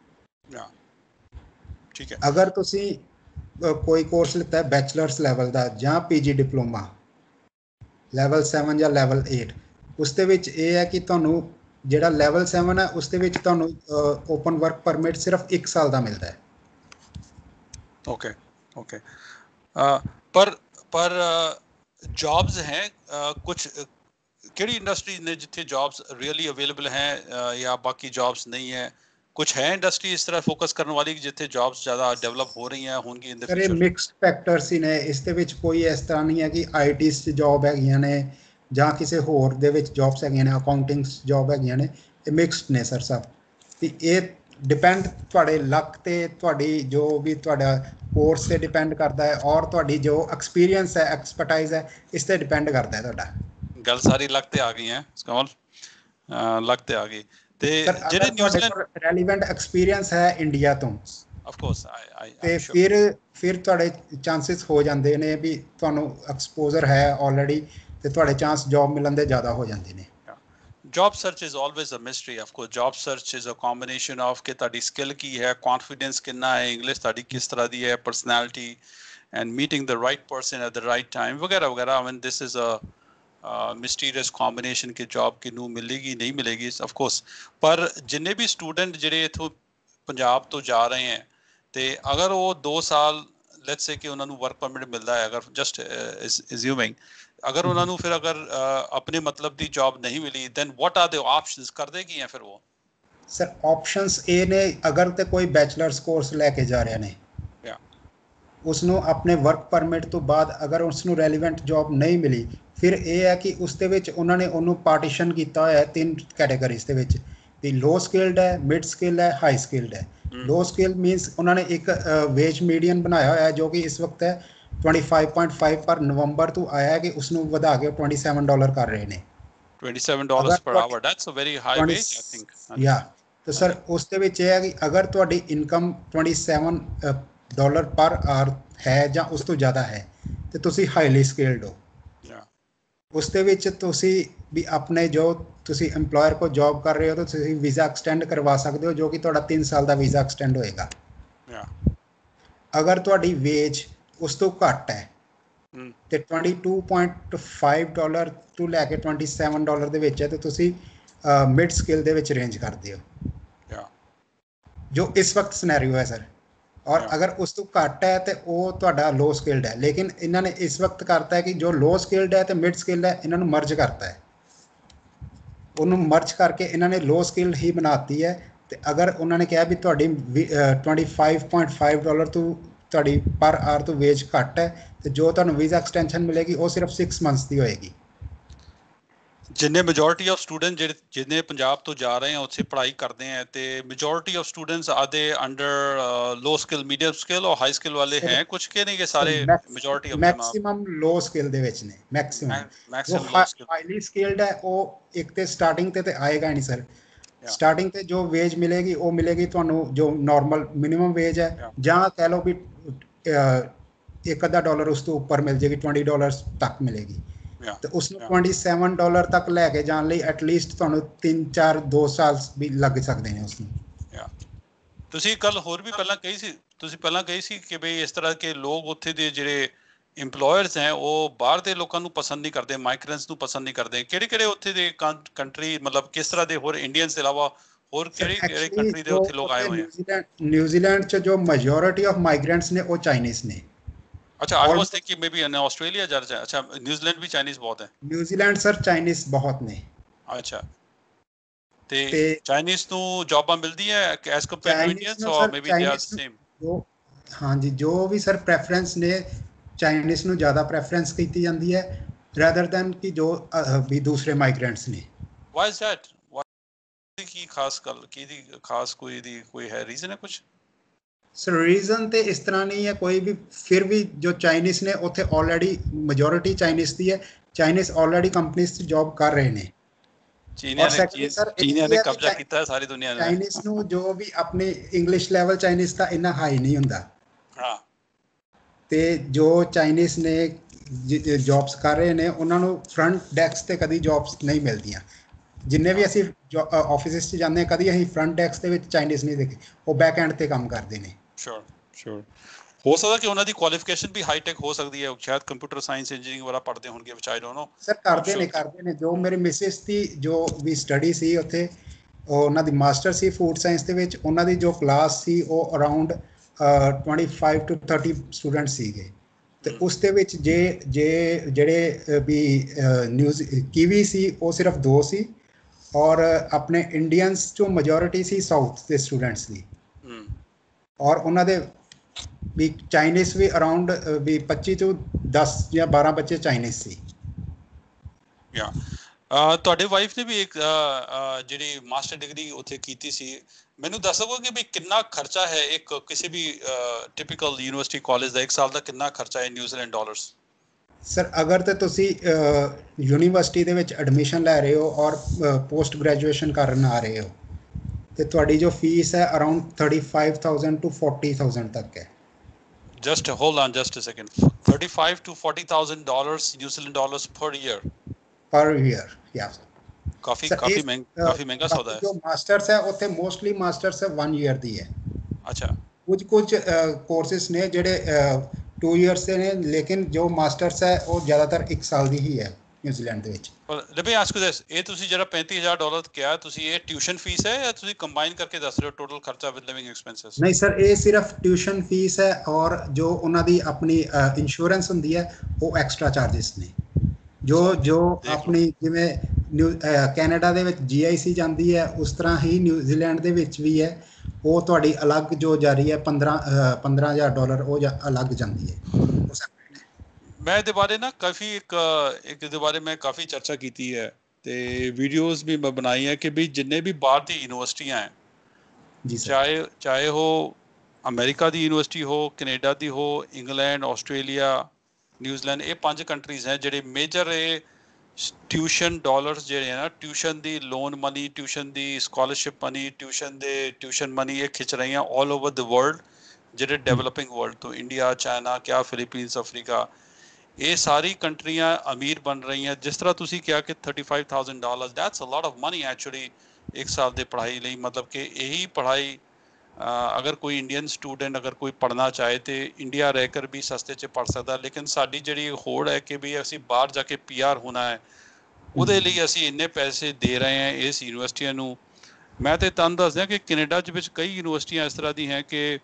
A: ਠੀਕ ਹੈ।
B: ਅਗਰ ਤੁਸੀਂ ਕੋਈ ਕੋਰਸ ਲਿੱਤਾ ਹੈ ਬੈਚਲਰਸ ਲੈਵਲ ਦਾ ਜਾਂ ਪੀਜੀ ਡਿਪਲੋਮਾ ਲੈਵਲ ਸੈਵਨ ਜਾਂ ਲੈਵਲ ਏਟ, ਉਸ ਦੇ ਵਿੱਚ ਇਹ ਹੈ ਕਿ ਤੁਹਾਨੂੰ ਜਿਹੜਾ ਲੈਵਲ ਸੈਵਨ ਹੈ ਉਸ ਦੇ ਵਿੱਚ ਤੁਹਾਨੂੰ ਓਪਨ ਵਰਕ ਪਰਮਿਟ ਸਿਰਫ ਇੱਕ ਸਾਲ ਦਾ ਮਿਲਦਾ ਹੈ।
A: ਓਕੇ ਓਕੇ ਪਰ ਪਰ ਜੌਬਸ ਹੈ ਕੁਛ ਕਿਹੜੀ ਇੰਡਸਟਰੀ ਨੇ ਜਿੱਥੇ ਜੌਬਸ ਰੀਅਲੀ ਅਵੇਲੇਬਲ ਹੈ ਜਾਂ ਬਾਕੀ ਜੌਬਸ ਨਹੀਂ ਹੈ? ਕੁਛ ਹੈ ਇੰਡਸਟਰੀ ਇਸ ਤਰ੍ਹਾਂ ਫੋਕਸ ਕਰਨ ਵਾਲੀ ਜਿੱਥੇ ਜੌਬਸ ਜ਼ਿਆਦਾ ਡਿਵੈਲਪ ਹੋ ਰਹੀਆਂ ਹੋਣਗੀਆਂ ਇਨ ਦ ਫਿਊਚਰ?
B: ਇਹ ਮਿਕਸਡ ਫੈਕਟਰਸ ਹੀ ਨੇ। ਇਸ ਦੇ ਵਿੱਚ ਕੋਈ ਇਸ ਤਰ੍ਹਾਂ ਨਹੀਂ ਹੈ ਕਿ ਆਈ ਟੀ 'ਚ ਜੌਬ ਹੈਗੀਆਂ ਨੇ ਜਾਂ ਕਿਸੇ ਹੋਰ ਦੇ ਵਿੱਚ ਜੌਬਸ ਹੈਗੀਆਂ ਨੇ, ਅਕਾਊਂਟਿੰਗ 'ਚ ਜੌਬ ਹੈਗੀਆਂ ਨੇ। ਇਹ ਮਿਕਸਡ ਨੇ ਸਰ ਸਭ। ਅਤੇ ਇਹ ਡਿਪੈਂਡ ਤੁਹਾਡੇ ਲੱਕ 'ਤੇ, ਤੁਹਾਡੀ ਜੋ ਵੀ ਤੁਹਾਡਾ ਕੋਰਸ 'ਤੇ ਡਿਪੈਂਡ ਕਰਦਾ ਹੈ, ਔਰ ਤੁਹਾਡੀ ਜੋ ਐਕਸਪੀਰੀਅੰਸ ਹੈ, ਐਕਸਪਰਟਾਈਜ਼ ਹੈ, ਇਸ 'ਤੇ ਡਿਪੈਂਡ ਕਰਦਾ ਹੈ ਤੁਹਾਡਾ।
A: ਗੱਲ ਸਾਰੀ ਲੱਕ 'ਤੇ ਆ ਗਈ ਹੈ ਕਮਲ, ਲੱਕ 'ਤੇ ਆ ਗਈ। ਤੇ ਜਿਹੜੇ ਨਿਊਜ਼ੀਲੈਂਡ
B: ਰੈਲੀਵੈਂਟ ਐਕਸਪੀਰੀਅੰਸ ਹੈ ਇੰਡੀਆ ਤੋਂ,
A: ਆਫ ਕੋਰਸ ਆਈ
B: ਤੇ ਫਿਰ ਫਿਰ ਤੁਹਾਡੇ ਚਾਂਸਿਸ ਹੋ ਜਾਂਦੇ ਨੇ ਵੀ ਤੁਹਾਨੂੰ ਐਕਸਪੋਜ਼ਰ ਹੈ ਆਲਰੇਡੀ, ਤੇ ਤੁਹਾਡੇ ਚਾਂਸ ਜੌਬ ਮਿਲਣ ਦੇ ਜ਼ਿਆਦਾ ਹੋ ਜਾਂਦੇ ਨੇ।
A: Job search is always a mystery. Of course job search is a combination of ਕਿ ਤੁਹਾਡੀ ਸਕਿੱਲ ਕੀ ਹੈ, ਕੌਨਫੀਡੈਂਸ ਕਿੰਨਾ ਹੈ, ਇੰਗਲਿਸ਼ ਤੁਹਾਡੀ ਕਿਸ ਤਰ੍ਹਾਂ ਦੀ ਹੈ, personality and meeting the right person at the right time ਵਗੈਰਾ ਵਗੈਰਾ। I mean this is a mysterious combination ਕਿ ਜੌਬ ਕਿਹਨੂੰ ਮਿਲੇਗੀ ਨਹੀਂ ਮਿਲੇਗੀ ਆਫ ਕੋਰਸ। ਪਰ ਜਿੰਨੇ ਵੀ ਸਟੂਡੈਂਟ ਜਿਹੜੇ ਇੱਥੋਂ ਪੰਜਾਬ ਤੋਂ ਜਾ ਰਹੇ ਹੈ, ਤੇ ਅਗਰ ਉਹ ਦੋ ਸਾਲ ਲੈਟਸ ਸੇ ਕਿ ਉਹਨਾਂ ਨੂੰ ਵਰਕ ਪਰਮਿਟ ਮਿਲਦਾ ਹੈ, ਅਗਰ ਜਸਟ ਅਸਿਊਮਿੰਗ ਅਗਰ ਉਹਨਾਂ ਨੂੰ ਫਿਰ ਅਗਰ ਆਪਣੇ ਮਤਲਬ ਦੀ ਜੌਬ ਨਹੀਂ ਮਿਲੀ, then what are the options? ਕਰਦੇ ਕੀ ਹੈ ਫਿਰ ਉਹ?
B: ਸਰ ਆਪਸ਼ਨਸ ਇਹ ਨੇ, ਅਗਰ ਤੇ ਕੋਈ ਬੈਚਲਰਸ ਕੋਰਸ ਲੈ ਕੇ ਜਾ ਰਿਹਾ ਨੇ, ਉਸਨੂੰ ਆਪਣੇ ਵਰਕ ਪਰਮਿਟ ਤੋਂ ਬਾਅਦ ਅਗਰ ਉਸਨੂੰ ਰੈਲੀਵੈਂਟ ਜੌਬ ਨਹੀਂ ਮਿਲੀ, ਫਿਰ ਇਹ ਹੈ ਕਿ ਉਸ ਦੇ ਵਿੱਚ ਉਹਨਾਂ ਨੇ ਉਹਨੂੰ ਪਾਰਟੀਸ਼ਨ ਕੀਤਾ ਹੋਇਆ ਤਿੰਨ ਕੈਟੇਗਰੀਜ਼ ਦੇ ਵਿੱਚ, ਵੀ ਲੋ ਸਕਿਲਡ ਹੈ, ਮਿਡ ਸਕਿਲ ਹੈ, ਹਾਈ ਸਕਿਲਡ ਹੈ। ਲੋ ਸਕਿਲ ਮੀਨਸ ਉਹਨਾਂ ਨੇ ਇੱਕ ਵੇਜ ਮੀਡੀਅਨ ਬਣਾਇਆ ਹੋਇਆ ਜੋ ਕਿ ਇਸ ਵਕਤ ਹੈ ਟਵੈਂਟੀ ਫਾਈਵ ਪੁਆਇੰਟ ਫਾਈਵ ਪਰ ਨਵੰਬਰ ਤੋਂ ਆਇਆ ਕਿ ਉਸਨੂੰ ਵਧਾ ਕੇ ਟਵੈਂਟੀ ਸੈਵਨ ਡਾਲਰ ਕਰ ਰਹੇ ਨੇ।
A: Twenty seven dollars per hour, that's a very high wage I think.
B: ਯਾ ਤੇ ਸਰ ਉਸ ਦੇ ਵਿੱਚ ਇਹ ਹੈ ਕਿ ਅਗਰ ਤੁਹਾਡੀ income twenty seven dollar per hour ਹੈ ਜਾਂ ਉਸ ਤੋਂ ਜ਼ਿਆਦਾ ਹੈ, ਤੇ ਤੁਸੀਂ ਹਾਈਲੀ ਸਕਿਲਡ ਹੋ। ਉਸ ਦੇ ਵਿੱਚ ਤੁਸੀਂ ਵੀ ਆਪਣੇ ਜੋ ਤੁਸੀਂ ਇੰਪਲੋਇਰ ਕੋਲ ਜੌਬ ਕਰ ਰਹੇ ਹੋ ਤਾਂ ਤੁਸੀਂ ਵੀਜ਼ਾ ਐਕਸਟੈਂਡ ਕਰਵਾ ਸਕਦੇ ਹੋ, ਜੋ ਕਿ ਤੁਹਾਡਾ ਤਿੰਨ ਸਾਲ ਦਾ ਵੀਜ਼ਾ ਐਕਸਟੈਂਡ ਹੋਏਗਾ। ਅਗਰ ਤੁਹਾਡੀ ਵੇਜ ਉਸ ਤੋਂ ਘੱਟ ਹੈ ਤੇ twenty two point five dollar ਤੋਂ ਲੈ ਕੇ ਟਵੈਂਟੀ ਸੈਵਨ ਡਾਲਰ ਦੇ ਵਿੱਚ ਹੈ, ਤੇ ਤੁਸੀਂ ਮਿਡ ਸਕਿਲ ਦੇ ਵਿੱਚ ਰੇਂਜ ਕਰਦੇ ਹੋ, ਜੋ ਇਸ ਵਕਤ ਸਿਨੈਰੀਓ ਹੈ ਸਰ। ਔਰ ਅਗਰ ਉਸ ਤੋਂ ਘੱਟ ਹੈ ਤੇ ਉਹ ਤੁਹਾਡਾ ਲੋ ਸਕਿਲਡ ਹੈ। ਲੇਕਿਨ ਇਹਨਾਂ ਨੇ ਇਸ ਵਕਤ ਕਰਤਾ ਹੈ ਕਿ ਜੋ ਲੋ ਸਕਿਲਡ ਹੈ ਤੇ ਮਿਡ ਸਕਿਲਡ ਹੈ, ਇਹਨਾਂ ਨੂੰ ਮਰਜ ਕਰਤਾ ਹੈ। ਉਹਨੂੰ ਮਰਜ ਕਰਕੇ ਇਹਨਾਂ ਨੇ ਲੋ ਸਕਿਲ ਹੀ ਬਣਾਤੀ ਹੈ। ਤੇ ਅਗਰ ਉਹਨਾਂ ਨੇ ਕਿਹਾ ਵੀ ਤੁਹਾਡੀ twenty five point five dollar ਤੋਂ ਤੁਹਾਡੀ ਪਰ ਆਰ ਤੋਂ ਵੇਜ ਘੱਟ ਹੈ, ਤੇ ਜੋ ਤੁਹਾਨੂੰ ਵੀਜ਼ਾ ਐਕਸਟੈਂਸ਼ਨ ਮਿਲੇਗੀ ਉਹ ਸਿਰਫ ਸਿਕਸ ਮੰਥਸ ਦੀ ਹੋਏਗੀ।
A: ਜਿੰਨੇ ਮੈਜੋਰਿਟੀ ਆਫ ਸਟੂਡੈਂਟ ਜਿਹੜੇ ਜਿੰਨੇ ਪੰਜਾਬ ਤੋਂ ਜਾ ਰਹੇ ਆ ਉੱਥੇ ਪੜ੍ਹਾਈ ਕਰਦੇ ਆ, ਤੇ ਮੈਜੋਰਿਟੀ ਆਫ ਸਟੂਡੈਂਟਸ ਆਰ ਦੇ under low skill, medium skill ਔਰ ਹਾਈ ਸਕਿਲ ਵਾਲੇ ਹੈ ਕੁਛ ਕਿ ਨਹੀਂ? ਕਿ ਸਾਰੇ majority of
B: maximum low skill ਦੇ ਵਿੱਚ ਨੇ। ਮੈਕਸਿਮਮ ਜੋ ਹਾਈਲੀ ਸਕਿਲਡ ਹੈ ਉਹ ਇੱਕ ਤੇ ਸਟਾਰਟਿੰਗ ਤੇ ਤੇ ਆਏਗਾ ਨਹੀਂ ਸਰ। ਸਟਾਰਟਿੰਗ ਤੇ ਜੋ ਵੇਜ ਮਿਲੇਗੀ ਉਹ ਮਿਲੇਗੀ ਤੁਹਾਨੂੰ ਜੋ ਨਾਰਮਲ ਮਿਨੀਮਮ ਵੇਜ ਹੈ, ਜਾਂ ਕਹਿ ਲਓ ਵੀ ਇੱਕ ਅੱਧਾ ਡਾਲਰ ਉਸ ਤੋਂ ਉੱਪਰ ਮਿਲ ਜਾਏਗੀ, ਟਵੈਂਟੀ ਡਾਲਰਸ ਤੱਕ ਮਿਲੇਗੀ। ਤੇ ਉਸਨੂੰ ਟਵੈਂਟੀ ਸੈਵਨ ਡਾਲਰ ਤੱਕ ਲੈ ਕੇ ਜਾਣ ਲਈ ਐਟਲੀਸਟ ਤੁਹਾਨੂੰ ਤਿੰਨ ਚਾਰ ਦੋ ਸਾਲ ਵੀ ਲੱਗ ਸਕਦੇ ਨੇ ਉਸਨੂੰ।
A: ਤੁਸੀਂ ਕੱਲ ਹੋਰ ਵੀ ਪਹਿਲਾਂ ਕਹੀ ਸੀ, ਤੁਸੀਂ ਪਹਿਲਾਂ ਕਹੀ ਸੀ ਕਿ ਬਈ ਇਸ ਤਰ੍ਹਾਂ ਕਿ ਲੋਕ ਉੱਥੇ ਦੇ ਜਿਹੜੇ ਇੰਪਲੋਇਰਸ ਹੈ ਉਹ ਬਾਹਰ ਦੇ ਲੋਕਾਂ ਨੂੰ ਪਸੰਦ ਨਹੀਂ ਕਰਦੇ, ਮਾਈਗ੍ਰੈਂਟਸ ਨੂੰ ਪਸੰਦ ਨਹੀਂ ਕਰਦੇ। ਕਿਹੜੇ ਕਿਹੜੇ ਉੱਥੇ ਦੇ ਕੰਟਰੀ, ਮਤਲਬ ਕਿਸ ਤਰ੍ਹਾਂ ਦੇ ਹੋਰ ਇੰਡੀਅਨਸ ਦੇ ਇਲਾਵਾ ਹੋਰ ਕਿਹੜੀ ਕਿਹੜੀ ਕੰਟਰੀ ਦੇ ਉੱਥੇ ਲੋਕ ਆਏ ਹੋਏ ਆ?
B: ਨਿਊਜ਼ੀਲੈਂਡ 'ਚ ਜੋ ਮੈਜੋਰਿਟੀ ਆਫ ਮਾਈਗ੍ਰੈਂਟਸ ਨੇ ਉਹ ਚਾਈਨੀਜ਼ ਨੇ।
A: अच्छा, I was thinking maybe in Australia जा रहा है। अच्छा, न्यूजीलैंड भी चाइनीज बहुत है।
B: न्यूजीलैंड सर चाइनीज बहुत ने।
A: अच्छा, ਤੇ
B: ਤੇ
A: ਚਾਈਨੀਜ਼ ਨੂੰ ਜੌਬਾਂ ਮਿਲਦੀਆਂ as compared to
B: Chinese
A: Indians
B: ਨੂੰ
A: or
B: sir
A: maybe they are
B: Chinese
A: the same?
B: ਜੋ ਹਾਂਜੀ ਜੋ ਵੀ ਸਰ ਪ੍ਰੈਫਰੈਂਸ ਨੇ ਚਾਈਨੀਜ਼ ਨੂੰ ਜ਼ਿਆਦਾ ਪ੍ਰੈਫਰੈਂਸ ਕੀਤੀ ਜਾਂਦੀ ਹੈ ਰੈਦਰ ਦੈਨ ਕਿ ਜੋ ਵੀ ਦੂਸਰੇ ਮਾਈਗ੍ਰੈਂਟਸ ਨੇ।
A: Y is that? ਕੀ ਖਾਸ ਗੱਲ ਕੀ ਦੀ ਖਾਸ ਕੋਈ ਦੀ ਕੋਈ ਹੈ ਰੀਜ਼ਨ ਹੈ ਕੁਝ?
B: ਸਰ ਰੀਜ਼ਨ ਤੇ ਇਸ ਤਰ੍ਹਾਂ ਨਹੀਂ ਹੈ ਕੋਈ ਵੀ, ਫਿਰ ਵੀ ਜੋ ਚਾਈਨੀਜ਼ ਨੇ ਉੱਥੇ ਆਲਰੇਡੀ ਮੈਜੋਰਿਟੀ ਚਾਈਨੀਜ਼ ਦੀ ਹੈ, ਚਾਈਨੀਜ਼ ਆਲਰੇਡੀ ਕੰਪਨੀਜ਼ 'ਚ ਜੌਬ ਕਰ ਰਹੇ ਨੇ।
A: ਚੀਨੀਆਂ ਨੇ ਚੀਨੀਆਂ ਨੇ ਕਬਜ਼ਾ ਕੀਤਾ ਹੈ ਸਾਰੀ ਦੁਨੀਆ ਨੇ।
B: ਚਾਈਨੀਜ਼ ਨੂੰ ਜੋ ਵੀ ਆਪਣੀ ਇੰਗਲਿਸ਼ ਲੈਵਲ ਚਾਈਨੀਜ਼ ਦਾ ਇੰਨਾ ਹਾਈ ਨਹੀਂ ਹੁੰਦਾ।
A: ਹਾਂ, ਤੇ
B: ਜੋ ਚਾਈਨੀਜ਼ ਨੇ ਜੌਬਸ ਕਰ ਰਹੇ ਨੇ ਉਹਨਾਂ ਨੂੰ ਫਰੰਟ ਡੈਸਕ ਤੇ ਕਦੀ ਜੌਬਸ ਨਹੀਂ ਮਿਲਦੀਆਂ। ਜਿੰਨੇ ਵੀ ਅਸੀਂ ਆਫਿਸਿਸ 'ਚ ਜਾਂਦੇ ਹਾਂ ਕਦੀ ਅਸੀਂ ਫਰੰਟ ਡੈਸਕ ਦੇ ਵਿੱਚ ਚਾਈਨੀਜ਼ ਨਹੀਂ ਦੇਖੇ, ਉਹ ਬੈਕ ਐਂਡ ਤੇ ਕੰਮ ਕਰਦੇ ਨੇ।
A: ਸ਼ੋਰ ਸ਼ੋਰ ਹੋ ਸਕਦਾ ਕਿ ਉਹਨਾਂ ਦੀ ਕੁਆਲੀਫਿਕੇਸ਼ਨ ਵੀ ਹਾਈ ਟੈਕ ਹੋ ਸਕਦੀ ਹੈ, ਸ਼ਾਇਦ ਕੰਪਿਊਟਰ ਸਾਇੰਸ ਇੰਜੀਨੀਅਰਿੰਗ ਵਾਲਾ ਪੜ੍ਹਦੇ ਹੋਣਗੇ, ਵਿਚ ਆਈ ਡੋਨਟ ਨੋ।
B: ਸਰ ਕਰਦੇ ਨੇ ਕਰਦੇ ਨੇ ਜੋ ਮੇਰੇ ਮਿਸਿਸ ਦੀ ਜੋ ਵੀ ਸਟੱਡੀ ਸੀ ਉੱਥੇ, ਉਹਨਾਂ ਦੀ ਮਾਸਟਰ ਸੀ ਫੂਡ ਸਾਇੰਸ ਦੇ ਵਿੱਚ, ਉਹਨਾਂ ਦੀ ਜੋ ਕਲਾਸ ਸੀ ਉਹ around twenty five to thirty student ਸੀਗੇ। ਅਤੇ ਉਸ ਦੇ ਵਿੱਚ ਜੇ ਜੇ ਜਿਹੜੇ ਵੀ ਨਿਊਜ਼ ਕੀਵੀ ਸੀ ਉਹ ਸਿਰਫ ਦੋ ਸੀ, ਔਰ ਆਪਣੇ ਇੰਡੀਅਨਸ 'ਚੋਂ ਮੈਜੋਰਿਟੀ ਸੀ ਸਾਊਥ ਦੇ ਸਟੂਡੈਂਟਸ ਦੀ, ਔਰ ਉਹਨਾਂ ਦੇ ਵੀ ਚਾਈਨੀਜ਼ ਵੀ ਅਰਾਊਂਡ ਵੀ ਪੱਚੀ ਤੋਂ ਦਸ ਜਾਂ ਬਾਰਾਂ ਬੱਚੇ ਚਾਈਨੀਜ਼ ਸੀ।
A: ਯਾ ਤੁਹਾਡੇ ਵਾਈਫ ਨੇ ਵੀ ਇੱਕ ਜਿਹੜੀ ਮਾਸਟਰ ਡਿਗਰੀ ਉੱਥੇ ਕੀਤੀ ਸੀ, ਮੈਨੂੰ ਦੱਸ ਸਕੋਗੇ ਵੀ ਕਿੰਨਾ ਖਰਚਾ ਹੈ ਇੱਕ ਕਿਸੇ ਵੀ ਟਿਪੀਕਲ ਯੂਨੀਵਰਸਿਟੀ ਕਾਲਜ ਦਾ ਇੱਕ ਸਾਲ ਦਾ ਕਿੰਨਾ ਖਰਚਾ ਹੈ ਨਿਊਜ਼ੀਲੈਂਡ ਡਾਲਰਸ?
B: ਸਰ ਅਗਰ ਤਾਂ ਤੁਸੀਂ ਯੂਨੀਵਰਸਿਟੀ ਦੇ ਵਿੱਚ ਐਡਮਿਸ਼ਨ ਲੈ ਰਹੇ ਹੋ ਔਰ ਪੋਸਟ ਗ੍ਰੈਜੂਏਸ਼ਨ ਕਰਨ ਆ ਰਹੇ ਹੋ ਤੇ ਤੁਹਾਡੀ ਜੋ ਫੀਸ ਹੈ around thirty five thousand to forty thousand ਤੱਕ ਹੈ।
A: Just hold on just a second. thirty-five to forty thousand dollars New Zealand dollars per year.
B: Per year, yeah.
A: ਕਾਫੀ ਕਾਫੀ ਮਹਿੰਗਾ ਕਾਫੀ ਮਹਿੰਗਾ ਸੌਦਾ ਹੈ।
B: ਜੋ ਮਾਸਟਰਸ ਹੈ ਉੱਥੇ ਮੋਸਟਲੀ ਮਾਸਟਰਸ ਵਨ ਈਅਰ ਦੀ ਹੈ।
A: ਅੱਛਾ,
B: ਕੁਝ ਕੁਝ ਕੋਰਸਿਸ ਨੇ ਜਿਹੜੇ ਟੂ ਈਅਰਸ ਦੇ ਨੇ, ਲੇਕਿਨ ਜੋ ਮਾਸਟਰਸ ਹੈ ਉਹ ਜ਼ਿਆਦਾਤਰ ਇੱਕ ਸਾਲ ਦੀ ਹੀ ਹੈ ਨਿਊਜ਼ੀਲੈਂਡ ਦੇ ਵਿੱਚ।
A: let me ask you this, ਇਹ ਤੁਸੀਂ ਜਿਹੜਾ ਪੈਂਤੀ ਹਜ਼ਾਰ ਡਾਲਰ ਕਿਹਾ ਤੁਸੀਂ ਇਹ ਟਿਊਸ਼ਨ ਫੀਸ ਹੈ ਜਾਂ ਤੁਸੀਂ ਕੰਬਾਈਨ ਕਰਕੇ ਦੱਸ ਰਹੇ ਹੋ ਟੋਟਲ ਖਰਚਾ ਵਿਦ ਲਿਵਿੰਗ ਐਕਸਪੈਂਸਸ?
B: ਨਹੀਂ ਸਰ, ਇਹ ਸਿਰਫ ਟਿਊਸ਼ਨ ਫੀਸ ਹੈ ਔਰ ਜੋ ਉਹਨਾਂ ਦੀ ਆਪਣੀ ਇੰਸ਼ੋਰੈਂਸ ਹੁੰਦੀ ਹੈ ਉਹ ਐਕਸਟਰਾ ਚਾਰजेस ਨੇ। ਜੋ ਜੋ ਆਪਣੀ ਜਿਵੇਂ ਨਿਊ ਕੈਨੇਡਾ ਦੇ ਵਿੱਚ ਜੀ ਆਈ ਸੀ ਜਾਂਦੀ ਹੈ ਉਸ ਤਰ੍ਹਾਂ ਹੀ ਨਿਊਜ਼ੀਲੈਂਡ ਦੇ ਵਿੱਚ ਵੀ ਹੈ, ਉਹ ਤੁਹਾਡੀ ਅਲੱਗ ਜੋ ਜਾਰੀ ਹੈ ਪੰਦਰਾਂ ਪੰਦਰਾਂ ਹਜ਼ਾਰ ਡਾਲਰ ਉਹ ਅਲੱਗ ਜਾਂਦੀ ਹੈ।
A: ਮੈਂ ਇਹਦੇ ਬਾਰੇ ਨਾ ਕਾਫੀ ਇੱਕ ਇੱਕ ਇਹਦੇ ਬਾਰੇ ਮੈਂ ਕਾਫੀ ਚਰਚਾ ਕੀਤੀ ਹੈ ਤੇ ਵੀਡੀਓਜ਼ ਵੀ ਮੈਂ ਬਣਾਈ ਹੈ ਕਿ ਵੀ ਜਿੰਨੇ ਵੀ ਬਾਹਰ ਦੀ ਯੂਨੀਵਰਸਿਟੀਆਂ ਹੈ,
B: ਜੀ ਸਰ,
A: ਚਾਹੇ ਚਾਹੇ ਉਹ ਅਮਰੀਕਾ ਦੀ ਯੂਨੀਵਰਸਿਟੀ ਹੋ, ਕੈਨੇਡਾ ਦੀ ਹੋ, ਇੰਗਲੈਂਡ, ਆਸਟ੍ਰੇਲੀਆ, ਨਿਊਜ਼ੀਲੈਂਡ, ਇਹ ਪੰਜ ਕੰਟਰੀਜ਼ ਹੈ ਜਿਹੜੇ ਮੇਜਰ ਇਹ ਟਿਊਸ਼ਨ ਡਾਲਰਸ ਜਿਹੜੇ ਹੈ ਨਾ, ਟਿਊਸ਼ਨ ਦੀ ਲੋਨ ਮਨੀ, ਟਿਊਸ਼ਨ ਦੀ ਸਕਾਲਰਸ਼ਿਪ ਮਨੀ, ਟਿਊਸ਼ਨ ਦੇ ਟਿਊਸ਼ਨ ਮਨੀ ਇਹ ਖਿੱਚ ਰਹੀਆਂ ਆਲ ਓਵਰ ਦ ਵਰਲਡ, ਜਿਹੜੇ ਡਿਵੈਲਪਿੰਗ ਵਰਲਡ ਤੋਂ ਇੰਡੀਆ, ਚਾਈਨਾ, ਕਿਆ ਫਿਲੀਪੀਨਸ, ਅਫਰੀਕਾ, ਇਹ ਸਾਰੀ ਕੰਟਰੀਆਂ ਅਮੀਰ ਬਣ ਰਹੀਆਂ। ਜਿਸ ਤਰ੍ਹਾਂ ਤੁਸੀਂ ਕਿਹਾ ਕਿ thirty five thousand dollar that's a lot of money actually ਇੱਕ ਸਾਲ ਦੀ ਪੜ੍ਹਾਈ ਲਈ। ਮਤਲਬ ਕਿ ਇਹੀ ਪੜ੍ਹਾਈ ਅਗਰ ਕੋਈ ਇੰਡੀਅਨ ਸਟੂਡੈਂਟ ਅਗਰ ਕੋਈ ਪੜ੍ਹਨਾ ਚਾਹੇ ਤਾਂ ਇੰਡੀਆ ਰਹਿ ਕਰ ਵੀ ਸਸਤੇ 'ਚ ਪੜ੍ਹ ਸਕਦਾ। ਲੇਕਿਨ ਸਾਡੀ ਜਿਹੜੀ ਹੋੜ ਹੈ ਕਿ ਵੀ ਅਸੀਂ ਬਾਹਰ ਜਾ ਕੇ ਪੀ ਆਰ ਹੋਣਾ ਹੈ, ਉਹਦੇ ਲਈ ਅਸੀਂ ਇੰਨੇ ਪੈਸੇ ਦੇ ਰਹੇ ਹਾਂ ਇਸ ਯੂਨੀਵਰਸਿਟੀਆਂ ਨੂੰ। ਮੈਂ ਤਾਂ ਤੁਹਾਨੂੰ ਦੱਸਦਾ ਕਿ ਕੈਨੇਡਾ 'ਚ ਵਿੱਚ ਕਈ ਯੂਨੀਵਰਸਿਟੀਆਂ ਇਸ ਤਰ੍ਹਾਂ ਦੀ ਹੈ ਕਿ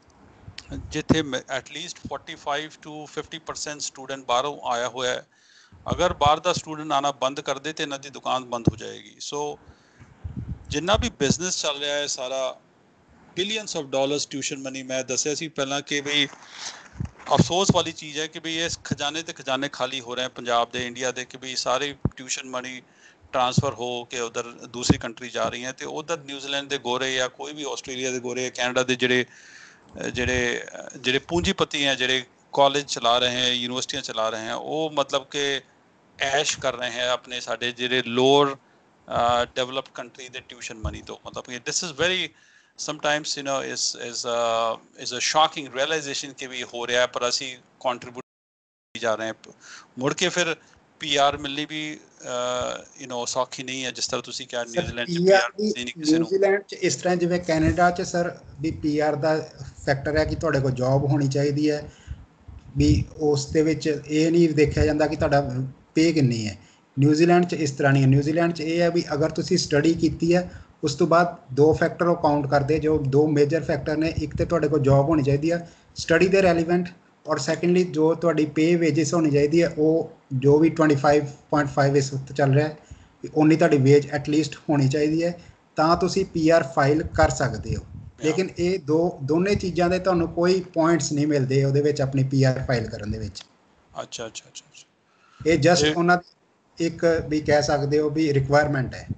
A: ਜਿੱਥੇ at least forty five to fifty percent student ਬਾਹਰੋਂ ਆਇਆ ਹੋਇਆ ਹੈ। ਅਗਰ ਬਾਹਰ ਦਾ ਸਟੂਡੈਂਟ ਆਉਣਾ ਬੰਦ ਕਰ ਦੇ ਤਾਂ ਇਹਨਾਂ ਦੀ ਦੁਕਾਨ ਬੰਦ ਹੋ ਜਾਏਗੀ। ਸੋ ਜਿੰਨਾ ਵੀ ਬਿਜ਼ਨਸ ਚੱਲ ਰਿਹਾ ਹੈ ਸਾਰਾ billions of dollars tuition money, ਮੈਂ ਦੱਸਿਆ ਸੀ ਪਹਿਲਾਂ ਕਿ ਬਈ ਅਫਸੋਸ ਵਾਲੀ ਚੀਜ਼ ਹੈ ਕਿ ਬਈ ਇਸ ਖਜ਼ਾਨੇ ਤੇ ਖਜ਼ਾਨੇ ਖਾਲੀ ਹੋ ਰਹੇ ਪੰਜਾਬ ਦੇ, ਇੰਡੀਆ ਦੇ, ਕਿ ਬਈ ਸਾਰੇ ਟਿਊਸ਼ਨ ਮਨੀ ਟ੍ਰਾਂਸਫਰ ਹੋ ਕੇ ਉਧਰ ਦੂਸਰੀ ਕੰਟਰੀ ਜਾ ਰਹੀ ਹੈ। ਅਤੇ ਉਧਰ ਨਿਊਜ਼ੀਲੈਂਡ ਦੇ ਗੋਰੇ ਜਾਂ ਕੋਈ ਵੀ ਆਸਟ੍ਰੇਲੀਆ ਦੇ ਗੋਰੇ, ਕੈਨੇਡਾ ਦੇ ਜਿਹੜੇ ਜਿਹੜੇ ਜਿਹੜੇ ਪੂੰਜੀਪਤੀ ਹੈ, ਜਿਹੜੇ ਕਾਲਜ ਚਲਾ ਰਹੇ ਹੈ, ਯੂਨੀਵਰਸਿਟੀਆਂ ਚਲਾ ਰਹੇ ਹੈ, ਉਹ ਮਤਲਬ ਕਿ ਐਸ਼ ਕਰ ਰਹੇ ਹੈ ਆਪਣੇ ਸਾਡੇ ਜਿਹੜੇ ਲੋਅਰ ਡਿਵੈਲਪਡ ਕੰਟਰੀ ਦੇ ਟਿਊਸ਼ਨ ਮਨੀ ਤੋਂ। ਮਤਲਬ ਕਿ this is very sometimes you know is is is a shocking realization ਕਿ ਵੀ ਹੋ ਰਿਹਾ, ਪਰ ਅਸੀਂ ਕੰਟਰੀਬਿਊਟ ਜਾ ਰਹੇ ਹਾਂ। ਮੁੜ ਕੇ ਫਿਰ ਪੀ ਆਰ ਮਿਲਣੀ ਵੀ ਯੂ ਨੋ ਸੌਖੀ ਨਹੀਂ ਹੈ। ਜਿਸ ਤਰ੍ਹਾਂ ਤੁਸੀਂ ਕਿਹਾ ਨਿਊਜ਼ੀਲੈਂਡ 'ਚ ਪੀ ਆਰ ਨਹੀਂ ਕਿਸੇ ਨੂੰ।
B: ਨਿਊਜ਼ੀਲੈਂਡ 'ਚ ਇਸ ਤਰ੍ਹਾਂ ਜਿਵੇਂ ਕੈਨੇਡਾ 'ਚ ਸਰ ਵੀ ਪੀ ਆਰ ਦਾ ਫੈਕਟਰ ਹੈ ਕਿ ਤੁਹਾਡੇ ਕੋਲ ਜੋਬ ਹੋਣੀ ਚਾਹੀਦੀ ਹੈ, ਵੀ ਉਸ ਦੇ ਵਿੱਚ ਇਹ ਨਹੀਂ ਦੇਖਿਆ ਜਾਂਦਾ ਕਿ ਤੁਹਾਡਾ ਪੇ ਕਿੰਨੀ ਹੈ। ਨਿਊਜ਼ੀਲੈਂਡ 'ਚ ਇਸ ਤਰ੍ਹਾਂ ਨਹੀਂ ਹੈ। ਨਿਊਜ਼ੀਲੈਂਡ 'ਚ ਇਹ ਹੈ ਵੀ ਅਗਰ ਤੁਸੀਂ ਸਟੱਡੀ ਕੀਤੀ ਹੈ ਉਸ ਤੋਂ ਬਾਅਦ ਦੋ ਫੈਕਟਰ ਉਹ ਕਾਊਂਟ ਕਰਦੇ, ਜੋ ਦੋ ਮੇਜਰ ਫੈਕਟਰ ਨੇ। ਇੱਕ ਤਾਂ ਤੁਹਾਡੇ ਕੋਲ ਜੋਬ ਹੋਣੀ ਚਾਹੀਦੀ ਹੈ, ਸਟੱਡੀ ਦੇ ਰੈਲੀਵੈਂਟ, ਔਰ ਸੈਕੰਡਲੀ ਜੋ ਤੁਹਾਡੀ ਪੇ ਵੇਜਿਸ ਹੋਣੀ ਚਾਹੀਦੀ ਹੈ ਉਹ ਜੋ ਵੀ ਟਵੈਂਟੀ ਫਾਈਵ ਪੁਆਇੰਟ ਫਾਈਵ ਇਸ ਵਕਤ ਚੱਲ ਰਿਹਾ ਹੈ ਉਨੀ ਤੁਹਾਡੀ ਵੇਜ ਐਟਲੀਸਟ ਹੋਣੀ ਚਾਹੀਦੀ ਹੈ ਤਾਂ ਤੁਸੀਂ ਪੀ ਆਰ ਫਾਈਲ ਕਰ ਸਕਦੇ ਹੋ ਲੇਕਿਨ ਇਹ ਦੋ ਦੋਨੇ ਚੀਜ਼ਾਂ ਦੇ ਤੁਹਾਨੂੰ ਕੋਈ ਪੁਆਇੰਟਸ ਨਹੀਂ ਮਿਲਦੇ ਉਹਦੇ ਵਿੱਚ ਆਪਣੀ ਪੀ ਆਰ ਫਾਈਲ ਕਰਨ ਦੇ ਵਿੱਚ।
A: ਅੱਛਾ ਅੱਛਾ ਅੱਛਾ
B: ਇਹ ਜਸਟ ਉਹਨਾਂ ਇੱਕ ਵੀ ਕਹਿ ਸਕਦੇ ਹੋ ਵੀ ਰਿਕੁਆਇਰਮੈਂਟ ਹੈ।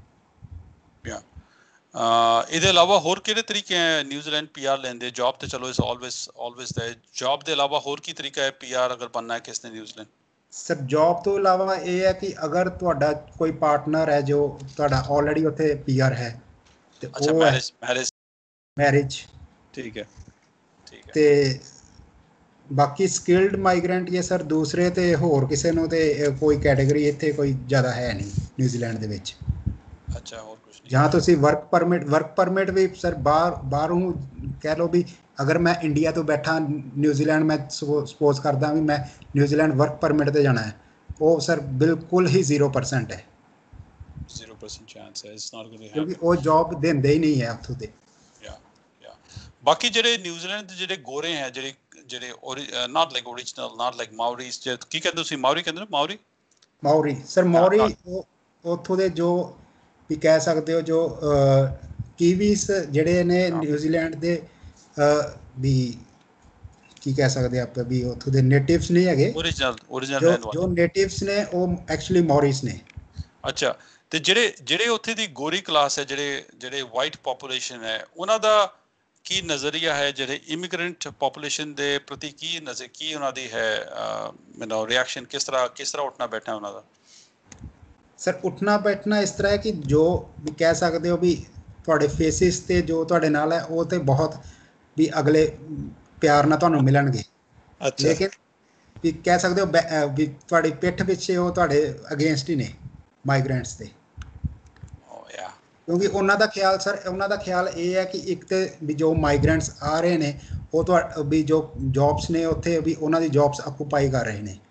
A: ਇਹਦੇ ਇਲਾਵਾ ਹੋਰ ਕਿਹੜੇ ਤਰੀਕੇ ਹੈ ਨਿਊਜ਼ੀਲੈਂਡ ਪੀ ਆਰ ਲੈਣ ਦੇ? ਜੌਬ ਤੇ ਚਲੋ ਇਸ ਆਲਵੇਜ਼ ਆਲਵੇਜ਼ ਦਾ ਜੌਬ ਦੇ ਇਲਾਵਾ ਹੋਰ ਕੀ ਤਰੀਕਾ ਹੈ ਪੀ ਆਰ ਅਗਰ ਬਣਨਾ ਹੈ ਕਿਸ ਨੇ ਨਿਊਜ਼ੀਲੈਂਡ?
B: ਸਰ ਜੌਬ ਤੋਂ ਇਲਾਵਾ ਇਹ ਹੈ ਕਿ ਅਗਰ ਤੁਹਾਡਾ ਕੋਈ ਪਾਰਟਨਰ ਹੈ ਜੋ ਤੁਹਾਡਾ ਆਲਰੇਡੀ ਉੱਥੇ ਪੀ ਆਰ ਹੈ ਤੇ
A: ਅੱਛਾ
B: ਉਹ ਹੈ
A: ਮੈਰਿਜ ਮੈਰਿਜ
B: ਮੈਰਿਜ
A: ਠੀਕ ਹੈ ਠੀਕ ਹੈ
B: ਤੇ ਬਾਕੀ ਸਕਿਲਡ ਮਾਈਗ੍ਰੈਂਟ ਜਾਂ ਸਰ ਦੂਸਰੇ ਤੇ ਹੋਰ ਕਿਸੇ ਨੂੰ ਤੇ ਕੋਈ ਕੈਟਾਗਰੀ ਇੱਥੇ ਕੋਈ ਜ਼ਿਆਦਾ ਹੈ ਨਹੀਂ ਨਿਊਜ਼ੀਲੈਂਡ ਦੇ ਵਿੱਚ।
A: ਅੱਛਾ ਹੋਰ ਕੁਝ ਨਹੀਂ
B: ਜਾਂ ਤੁਸੀਂ ਵਰਕ ਪਰਮਿਟ ਵਰਕ ਪਰਮਿਟ ਵੀ ਸਰ ਬਾਹਰ ਬਾਹਰੋਂ ਕਹਿ ਲਓ ਵੀ ਅਗਰ ਮੈਂ ਇੰਡੀਆ ਤੋਂ ਬੈਠਾ ਨਿਊਜ਼ੀਲੈਂਡ ਮੈਂ ਸਪੋਜ਼ ਕਰਦਾ ਵੀ ਮੈਂ ਨਿਊਜ਼ੀਲੈਂਡ ਵਰਕ ਪਰਮਿਟ ਤੇ ਜਾਣਾ ਹੈ ਉਹ ਸਰ ਬਿਲਕੁਲ ਹੀ ਜ਼ੀਰੋ ਪਰਸੈਂਟ ਹੈ
A: zero percent chance ਹੈ ਇਟਸ ਨਾਟ ਗੋਇੰ ਟੂ
B: ਕਿਉਂਕਿ
A: ਹੈਪਨ
B: ਉਹ ਜੌਬ ਦਿੰਦੇ ਹੀ ਨਹੀਂ ਹੈ ਉੱਥੋਂ ਦੇ।
A: ਯਾ ਯਾ ਬਾਕੀ ਜਿਹੜੇ ਨਿਊਜ਼ੀਲੈਂਡ ਦੇ ਜਿਹੜੇ ਗੋਰੇ ਹੈ ਜਿਹੜੇ ਜਿਹੜੇ not like original not like Maoris ਕੀ ਕਹਿੰਦੇ ਤੁਸੀਂ ਮਾਓਰੀ ਕਹਿੰਦੇ ਹੋ ਮਾਓਰੀ
B: ਮਾਓਰੀ ਸਰ ਮਾਓਰੀ ਉਹ ਉੱਥੋਂ ਦੇ ਜੋ ਵੀ ਕਹਿ ਸਕਦੇ ਹੋ ਜੋ ਕੀਵੀਸ ਜਿਹੜੇ ਨੇ ਨਿਊਜ਼ੀਲੈਂਡ ਦੇ ਵੀ ਕੀ ਕਹਿ ਸਕਦੇ ਆਪਾਂ ਵੀ ਉੱਥੋਂ ਦੇ ਨੇਟਿਵਸ ਨਹੀਂ ਹੈਗੇ
A: ਓਰੀਜਨਲ ਓਰੀਜਨਲ
B: ਜੋ
A: ਰਹਿਣ ਵਾਲੇ
B: ਜੋ ਨੇਟਿਵਸ ਨੇ ਉਹ ਐਕਚੁਅਲੀ ਮੌਰੀਸ ਨੇ।
A: ਅੱਛਾ ਤੇ ਜਿਹੜੇ ਜਿਹੜੇ ਉੱਥੇ ਦੀ ਗੋਰੀ ਕਲਾਸ ਹੈ ਜਿਹੜੇ ਜਿਹੜੇ ਵਾਈਟ ਪੋਪੂਲੇਸ਼ਨ ਹੈ ਉਹਨਾਂ ਦਾ ਕੀ ਨਜ਼ਰੀਆ ਹੈ ਜਿਹੜੇ ਇਮੀਗ੍ਰੈਂਟ ਪੋਪੂਲੇਸ਼ਨ ਦੇ ਪ੍ਰਤੀ ਕੀ ਨਜ਼ਰ ਕੀ ਉਹਨਾਂ ਦੀ ਹੈ ਮੈਨੂੰ ਰਿਐਕਸ਼ਨ ਕਿਸ ਤਰ੍ਹਾਂ ਕਿਸ ਤਰ੍ਹਾਂ ਉੱਠਣਾ ਬੈਠਣਾ ਉਹਨਾਂ ਦਾ?
B: ਸਰ ਉੱਠਣਾ ਬੈਠਣਾ ਇਸ ਤਰ੍ਹਾਂ ਹੈ ਕਿ ਜੋ ਵੀ ਕਹਿ ਸਕਦੇ ਹੋ ਵੀ ਤੁਹਾਡੇ ਫੇਸਿਸ ਤੇ ਜੋ ਤੁਹਾਡੇ ਨਾਲ ਹੈ ਉਹ ਤੇ ਬਹੁਤ ਵੀ ਅਗਲੇ ਪਿਆਰ ਨਾਲ ਤੁਹਾਨੂੰ ਮਿਲਣਗੇ ਲੇਕਿਨ ਵੀ ਕਹਿ ਸਕਦੇ ਹੋ ਵੀ ਤੁਹਾਡੀ ਪਿੱਠ ਪਿੱਛੇ ਉਹ ਤੁਹਾਡੇ ਅਗੇਂਸਟ ਹੀ ਨੇ ਮਾਈਗ੍ਰੈਂਟਸ ਦੇ ਕਿਉਂਕਿ ਉਹਨਾਂ ਦਾ ਖਿਆਲ ਸਰ ਉਹਨਾਂ ਦਾ ਖਿਆਲ ਇਹ ਹੈ ਕਿ ਇੱਕ ਤੇ ਵੀ ਜੋ ਮਾਈਗ੍ਰੈਂਟਸ ਆ ਰਹੇ ਨੇ ਉਹ ਤੁਹਾ ਵੀ ਜੋ ਜੌਬਸ ਨੇ ਉੱਥੇ ਵੀ ਉਹਨਾਂ ਦੀ ਜੌਬਸ ਆਕੂਪਾਈ ਕਰ ਰਹੇ ਨੇ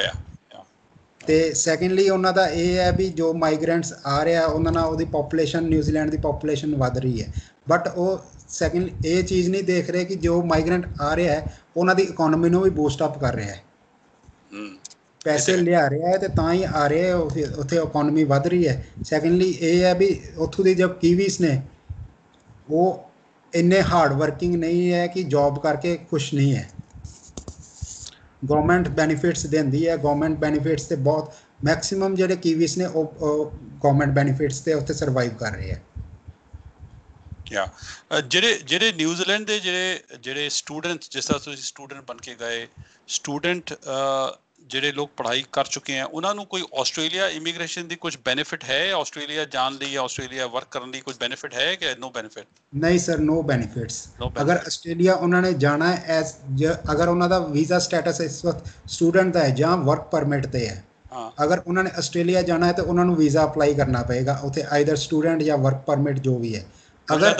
B: ਤੇ ਸੈਕੰਡਲੀ ਉਹਨਾਂ ਦਾ ਇਹ ਹੈ ਵੀ ਜੋ ਮਾਈਗ੍ਰੈਂਟਸ ਆ ਰਿਹਾ ਉਹਨਾਂ ਨਾਲ ਉਹਦੀ ਪੋਪੂਲੇਸ਼ਨ ਨਿਊਜ਼ੀਲੈਂਡ ਦੀ ਪੋਪੂਲੇਸ਼ਨ ਵੱਧ ਰਹੀ ਹੈ ਬਟ ਉਹ ਸੈਕੰਡ ਇਹ ਚੀਜ਼ ਨਹੀਂ ਦੇਖ ਰਹੇ ਕਿ ਜੋ ਮਾਈਗ੍ਰੈਂਟ ਆ ਰਿਹਾ ਹੈ ਉਹਨਾਂ ਦੀ ਇਕਨੋਮੀ ਨੂੰ ਵੀ ਬੂਸਟ ਅਪ ਕਰ ਰਿਹਾ ਹੈ ਪੈਸੇ ਲਿਆ ਰਿਹਾ ਹੈ ਤੇ ਤਾਂ ਹੀ ਆ ਰਿਹਾ ਉੱਥੇ ਇਕਨੋਮੀ ਵੱਧ ਰਹੀ ਹੈ। ਸੈਕੰਡਲੀ ਇਹ ਹੈ ਵੀ ਉੱਥੋਂ ਦੀ ਜੋ ਕੀਵੀਸ ਨੇ ਉਹ ਇੰਨੇ ਹਾਰਡ ਵਰਕਿੰਗ ਨਹੀਂ ਹੈ ਕਿ ਜੌਬ ਕਰਕੇ ਖੁਸ਼ ਨਹੀਂ ਹੈ। ਗਵਰਨਮੈਂਟ ਬੈਨੀਫਿਟਸ ਦਿੰਦੀ ਹੈ ਗਵਰਨਮੈਂਟ ਬੈਨੀਫਿਟਸ ਤੇ ਬਹੁਤ ਮੈਕਸਿਮਮ ਜਿਹੜੇ ਕੀਵੀਸ ਨੇ ਉਹ ਗਵਰਨਮੈਂਟ ਬੈਨੀਫਿਟਸ ਤੇ ਉੱਥੇ ਸਰਵਾਈਵ ਕਰ ਰਹੇ ਹੈ।
A: ਯਾ ਜਿਹੜੇ ਜਿਹੜੇ ਨਿਊਜ਼ੀਲੈਂਡ ਦੇ ਜਿਹੜੇ ਜਿਹੜੇ ਸਟੂਡੈਂਟ ਜਿਸ ਤਰ੍ਹਾਂ ਤੁਸੀਂ ਸਟੂਡੈਂਟ ਬਣ ਕੇ ਗਏ ਸਟੂਡੈਂਟ ਜਿਹੜੇ ਲੋਕ ਪੜ੍ਹਾਈ ਕਰ ਚੁੱਕੇ ਹੈ ਉਹਨਾਂ ਨੂੰ ਕੋਈ ਆਸਟ੍ਰੇਲੀਆ ਇਮੀਗ੍ਰੇਸ਼ਨ ਦੀ ਕੁਝ ਬੈਨੀਫਿਟ ਹੈ ਆਸਟ੍ਰੇਲੀਆ ਜਾਣ ਲਈ ਜਾਂ ਆਸਟ੍ਰੇਲੀਆ ਵਰਕ ਕਰਨ ਲਈ ਕੁਝ ਬੈਨੀਫਿਟ ਹੈ ਕਿ ਨੋ ਬੈਨੀਫਿਟ?
B: ਨਹੀਂ ਸਰ ਨੋ ਬੈਨੀਫਿਟਸ। ਅਗਰ ਆਸਟ੍ਰੇਲੀਆ ਉਹਨਾਂ ਨੇ ਜਾਣਾ ਹੈ ਐਸ ਅਗਰ ਉਹਨਾਂ ਦਾ ਵੀਜ਼ਾ ਸਟੇਟਸ ਇਸ ਵਕਤ ਸਟੂਡੈਂਟ ਦਾ ਹੈ ਜਾਂ ਵਰਕ ਪਰਮਿਟ ਤੇ ਹੈ ਅਗਰ ਉਹਨਾਂ ਨੇ ਆਸਟ੍ਰੇਲੀਆ ਜਾਣਾ ਹੈ ਤਾਂ ਉਹਨਾਂ ਨੂੰ ਵੀਜ਼ਾ ਅਪਲਾਈ ਕਰਨਾ ਪਏਗਾ ਉੱਥੇ ਆਈਦਰ ਸਟੂਡੈਂਟ ਜਾਂ ਵਰਕ ਪਰਮਿਟ ਜੋ ਵੀ ਹੈ। ਅਗਰ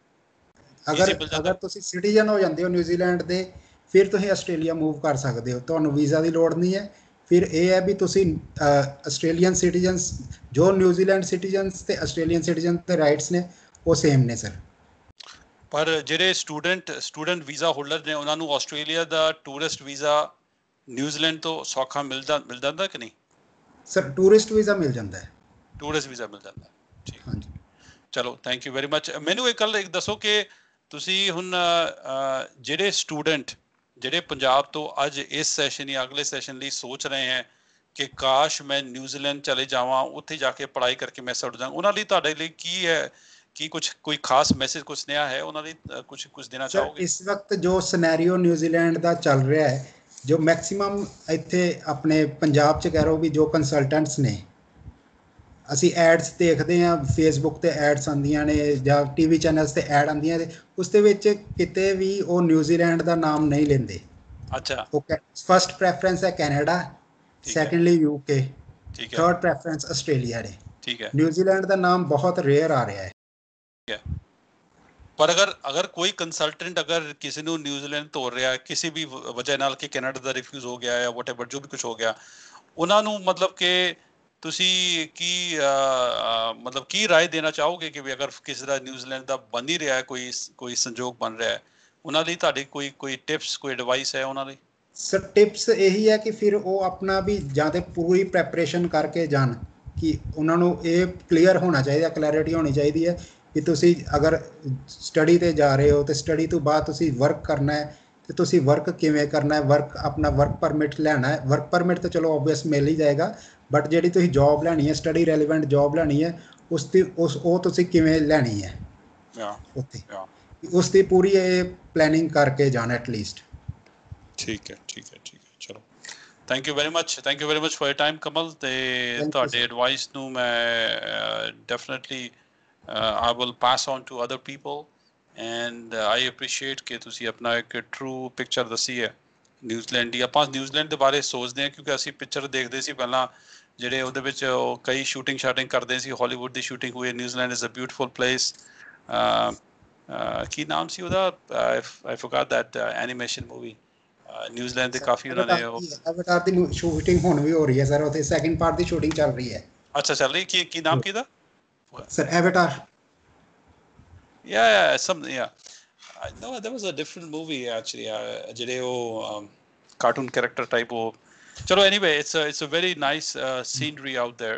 B: ਅਗਰ ਅਗਰ ਤੁਸੀਂ ਸਿਟੀਜ਼ਨ ਹੋ ਜਾਂਦੇ ਹੋ ਨਿਊਜ਼ੀਲੈਂਡ ਦੇ ਫਿਰ ਤੁਸੀਂ ਆਸਟ੍ਰੇਲੀਆ ਮੂਵ ਕਰ ਸਕਦੇ ਹੋ ਤੁਹਾਨੂੰ ਵੀਜ਼ਾ ਦੀ ਲੋੜ ਨਹੀਂ ਹੈ। ਫਿਰ ਇਹ ਹੈ ਵੀ ਤੁਸੀਂ ਆਸਟ੍ਰੇਲੀਅਨ ਸਿਟੀਜ਼ਨਸ ਜੋ ਨਿਊਜ਼ੀਲੈਂਡ ਸਿਟੀਜ਼ਨਸ ਤੇ ਆਸਟ੍ਰੇਲੀਅਨ ਸਿਟੀਜ਼ਨ ਦੇ ਰਾਈਟਸ ਨੇ ਉਹ ਸੇਮ ਨੇ ਸਰ।
A: ਪਰ ਜਿਹੜੇ ਸਟੂਡੈਂਟ ਸਟੂਡੈਂਟ ਵੀਜ਼ਾ ਹੋਲਡਰ ਨੇ ਉਹਨਾਂ ਨੂੰ ਆਸਟ੍ਰੇਲੀਆ ਦਾ ਟੂਰਿਸਟ ਵੀਜ਼ਾ ਨਿਊਜ਼ੀਲੈਂਡ ਤੋਂ ਸੌਖਾ ਮਿਲਦਾ ਮਿਲ ਜਾਂਦਾ ਕਿ ਨਹੀਂ?
B: ਸਰ ਟੂਰਿਸਟ ਵੀਜ਼ਾ ਮਿਲ ਜਾਂਦਾ ਹੈ।
A: ਟੂਰਿਸਟ ਵੀਜ਼ਾ ਮਿਲ ਜਾਂਦਾ ਠੀਕ
B: ਹਾਂਜੀ
A: ਚਲੋ ਥੈਂਕ ਯੂ ਵੈਰੀ ਮੱਚ। ਮੈਨੂੰ ਇੱਕ ਗੱਲ ਇੱਕ ਦੱਸੋ ਕਿ ਤੁਸੀਂ ਹੁਣ ਜਿਹੜੇ ਸਟੂਡੈਂਟ ਜਿਹੜੇ ਪੰਜਾਬ ਤੋਂ ਅੱਜ ਇਸ ਸੈਸ਼ਨ ਜਾਂ ਅਗਲੇ ਸੈਸ਼ਨ ਲਈ ਸੋਚ ਰਹੇ ਹੈ ਕਿ ਕਾਸ਼ ਮੈਂ ਨਿਊਜ਼ੀਲੈਂਡ ਚਲੇ ਜਾਵਾਂ ਉੱਥੇ ਜਾ ਕੇ ਪੜ੍ਹਾਈ ਕਰਕੇ ਮੈਂ ਸੈਟਲ ਜਾਵਾਂ ਉਹਨਾਂ ਲਈ ਤੁਹਾਡੇ ਲਈ ਕੀ ਹੈ ਕੀ ਕੁਝ ਕੋਈ ਖਾਸ ਮੈਸੇਜ ਕੁਝ ਸੁਨੇਹਾ ਹੈ ਉਹਨਾਂ ਲਈ ਕੁਝ ਕੁਝ ਦੇਣਾ ਚਾਹੋਗੇ?
B: ਇਸ ਵਕਤ ਜੋ ਸਿਨੈਰੀਓ ਨਿਊਜ਼ੀਲੈਂਡ ਦਾ ਚੱਲ ਰਿਹਾ ਹੈ ਜੋ ਮੈਕਸਿਮਮ ਇੱਥੇ ਆਪਣੇ ਪੰਜਾਬ 'ਚ ਕਹਿ ਲਓ ਵੀ ਜੋ ਕੰਸਲਟੈਂਟਸ ਨੇ ਅਸੀਂ ਐਡਸ ਦੇਖਦੇ ਹਾਂ ਫੇਸਬੁੱਕ 'ਤੇ ਐਡਸ ਆਉਂਦੀਆਂ ਨੇ ਜਾਂ ਟੀ ਵੀ ਚੈਨਲਸ 'ਤੇ ਐਡ ਆਉਂਦੀਆਂ ਨੇ ਉਸ ਦੇ ਵਿੱਚ ਕਿਤੇ ਵੀ ਉਹ ਨਿਊਜ਼ੀਲੈਂਡ ਦਾ ਨਾਮ ਨਹੀਂ ਲੈਂਦੇ।
A: ਅੱਛਾ
B: ਉਹ ਫਸਟ ਪ੍ਰੈਫਰੈਂਸ ਹੈ Canada secondly U K third preference Australia ਨੇ।
A: ਠੀਕ ਹੈ
B: ਨਿਊਜ਼ੀਲੈਂਡ ਦਾ ਨਾਮ ਬਹੁਤ ਰੇਅਰ ਆ ਰਿਹਾ ਹੈ।
A: ਪਰ ਅਗਰ ਅਗਰ ਕੋਈ ਕੰਸਲਟੈਂਟ ਅਗਰ ਕਿਸੇ ਨੂੰ ਨਿਊਜ਼ੀਲੈਂਡ ਤੋਰ ਰਿਹਾ ਕਿਸੇ ਵੀ ਵਜ੍ਹਾ ਨਾਲ ਕਿ ਕੈਨੇਡਾ ਦਾ ਰਿਫਿਊਜ਼ ਹੋ ਗਿਆ ਜਾਂ ਵਟਐਵਰ ਜੋ ਵੀ ਕੁਝ ਹੋ ਗਿਆ ਉਹਨਾਂ ਨੂੰ ਮਤਲਬ ਕਿ ਤੁਸੀਂ ਕੀ ਮਤਲਬ ਕੀ ਰਾਏ ਦੇਣਾ ਚਾਹੋਗੇ ਕਿ ਵੀ ਅਗਰ ਕਿਸੇ ਦਾ ਨਿਊਜ਼ੀਲੈਂਡ ਦਾ ਬਣ ਹੀ ਰਿਹਾ ਕੋਈ ਕੋਈ ਸੰਜੋਗ ਬਣ ਰਿਹਾ ਉਹਨਾਂ ਲਈ ਤੁਹਾਡੀ ਕੋਈ ਕੋਈ ਟਿਪਸ ਕੋਈ ਐਡਵਾਈਸ ਹੈ ਉਹਨਾਂ ਲਈ?
B: ਸਰ ਟਿਪਸ ਇਹੀ ਹੈ ਕਿ ਫਿਰ ਉਹ ਆਪਣਾ ਵੀ ਜਾਂ ਤੇ ਪੂਰੀ ਪ੍ਰੈਪਰੇਸ਼ਨ ਕਰਕੇ ਜਾਣ ਕਿ ਉਹਨਾਂ ਨੂੰ ਇਹ ਕਲੀਅਰ ਹੋਣਾ ਚਾਹੀਦਾ, ਕਲੈਰਿਟੀ ਹੋਣੀ ਚਾਹੀਦੀ ਹੈ ਕਿ ਤੁਸੀਂ ਅਗਰ ਸਟੱਡੀ ਤੇ ਜਾ ਰਹੇ ਹੋ ਤੇ ਸਟੱਡੀ ਤੋਂ ਬਾਅਦ ਤੁਸੀਂ ਵਰਕ ਕਰਨਾ ਹੈ ਤੇ ਤੁਸੀਂ ਵਰਕ ਕਿਵੇਂ ਕਰਨਾ ਹੈ, ਵਰਕ ਆਪਣਾ ਵਰਕ ਪਰਮਿਟ ਲੈਣਾ ਹੈ। ਵਰਕ ਪਰਮਿਟ ਤਾਂ ਚਲੋ ਓਬਵੀਅਸ ਮਿਲ ਹੀ ਜਾਏਗਾ, ਬਟ ਜਿਹੜੀ ਤੁਸੀਂ ਜੌਬ ਲੈਣੀ ਹੈ, ਸਟੱਡੀ ਰੈਲੀਵੈਂਟ ਜੌਬ ਲੈਣੀ ਹੈ, ਉਸ ਦੀ ਉਸ ਉਹ ਤੁਸੀਂ ਕਿਵੇਂ ਲੈਣੀ ਹੈ ਉੱਥੇ, ਉਸ ਦੀ ਪੂਰੀ ਇਹ ਪਲੈਨਿੰਗ ਕਰਕੇ ਜਾਣਾ ਐਟਲੀਸਟ।
A: ਠੀਕ ਹੈ ਠੀਕ ਹੈ ਠੀਕ ਹੈ, ਚਲੋ thank you very much, thank you very much for your time Kamal. ਤੇ ਤੁਹਾਡੇ ਐਡਵਾਈਸ ਨੂੰ ਮੈਂ definitely I will pass on to other people and I appreciate ਕਿ ਤੁਸੀਂ ਆਪਣਾ ਇੱਕ ਟਰੂ ਪਿਕਚਰ ਦੱਸੀ ਹੈ ਨਿਊਜ਼ੀਲੈਂਡ ਦੀ। ਆਪਾਂ ਨਿਊਜ਼ੀਲੈਂਡ ਦੇ ਬਾਰੇ ਸੋਚਦੇ ਹਾਂ ਕਿਉਂਕਿ ਅਸੀਂ ਪਿਕਚਰ ਦੇਖਦੇ ਸੀ ਪਹਿਲਾਂ ਜਿਹੜੇ ਉਹਦੇ ਵਿੱਚ ਉਹ ਕਈ ਸ਼ੂਟਿੰਗ ਸ਼ਾਟਿੰਗ ਕਰਦੇ ਸੀ, ਹਾਲੀਵੁੱਡ ਦੀ ਸ਼ੂਟਿੰਗ ਹੋਈ। New Zealand is a beautiful place. ਕੀ ਨਾਮ ਸੀ ਉਹਦਾ, I forgot that animation movie, New Zealand ਦੇ ਕਾਫੀ ਉਹਨਾਂ ਨੇ ਉਹ
B: ਐਵਟਾਰ ਦੀ ਸ਼ੂਟਿੰਗ ਹੁਣ ਵੀ ਹੋ ਰਹੀ ਹੈ ਸਰ, ਉੱਥੇ ਸੈਕਿੰਡ ਪਾਰਟ ਦੀ ਸ਼ੂਟਿੰਗ ਚੱਲ ਰਹੀ ਹੈ।
A: ਅੱਛਾ ਚੱਲ ਰਹੀ, ਕੀ ਕੀ ਨਾਮ ਕਿਹਦਾ
B: sir? Avatar.
A: Yeah, yeah, some yeah. I know there was a different movie actually. Uh, ਜਿਹੜੇ ਉਹ cartoon character type ਉਹ, ਚਲੋ anyway, it's a it's a very nice uh, scenery out there.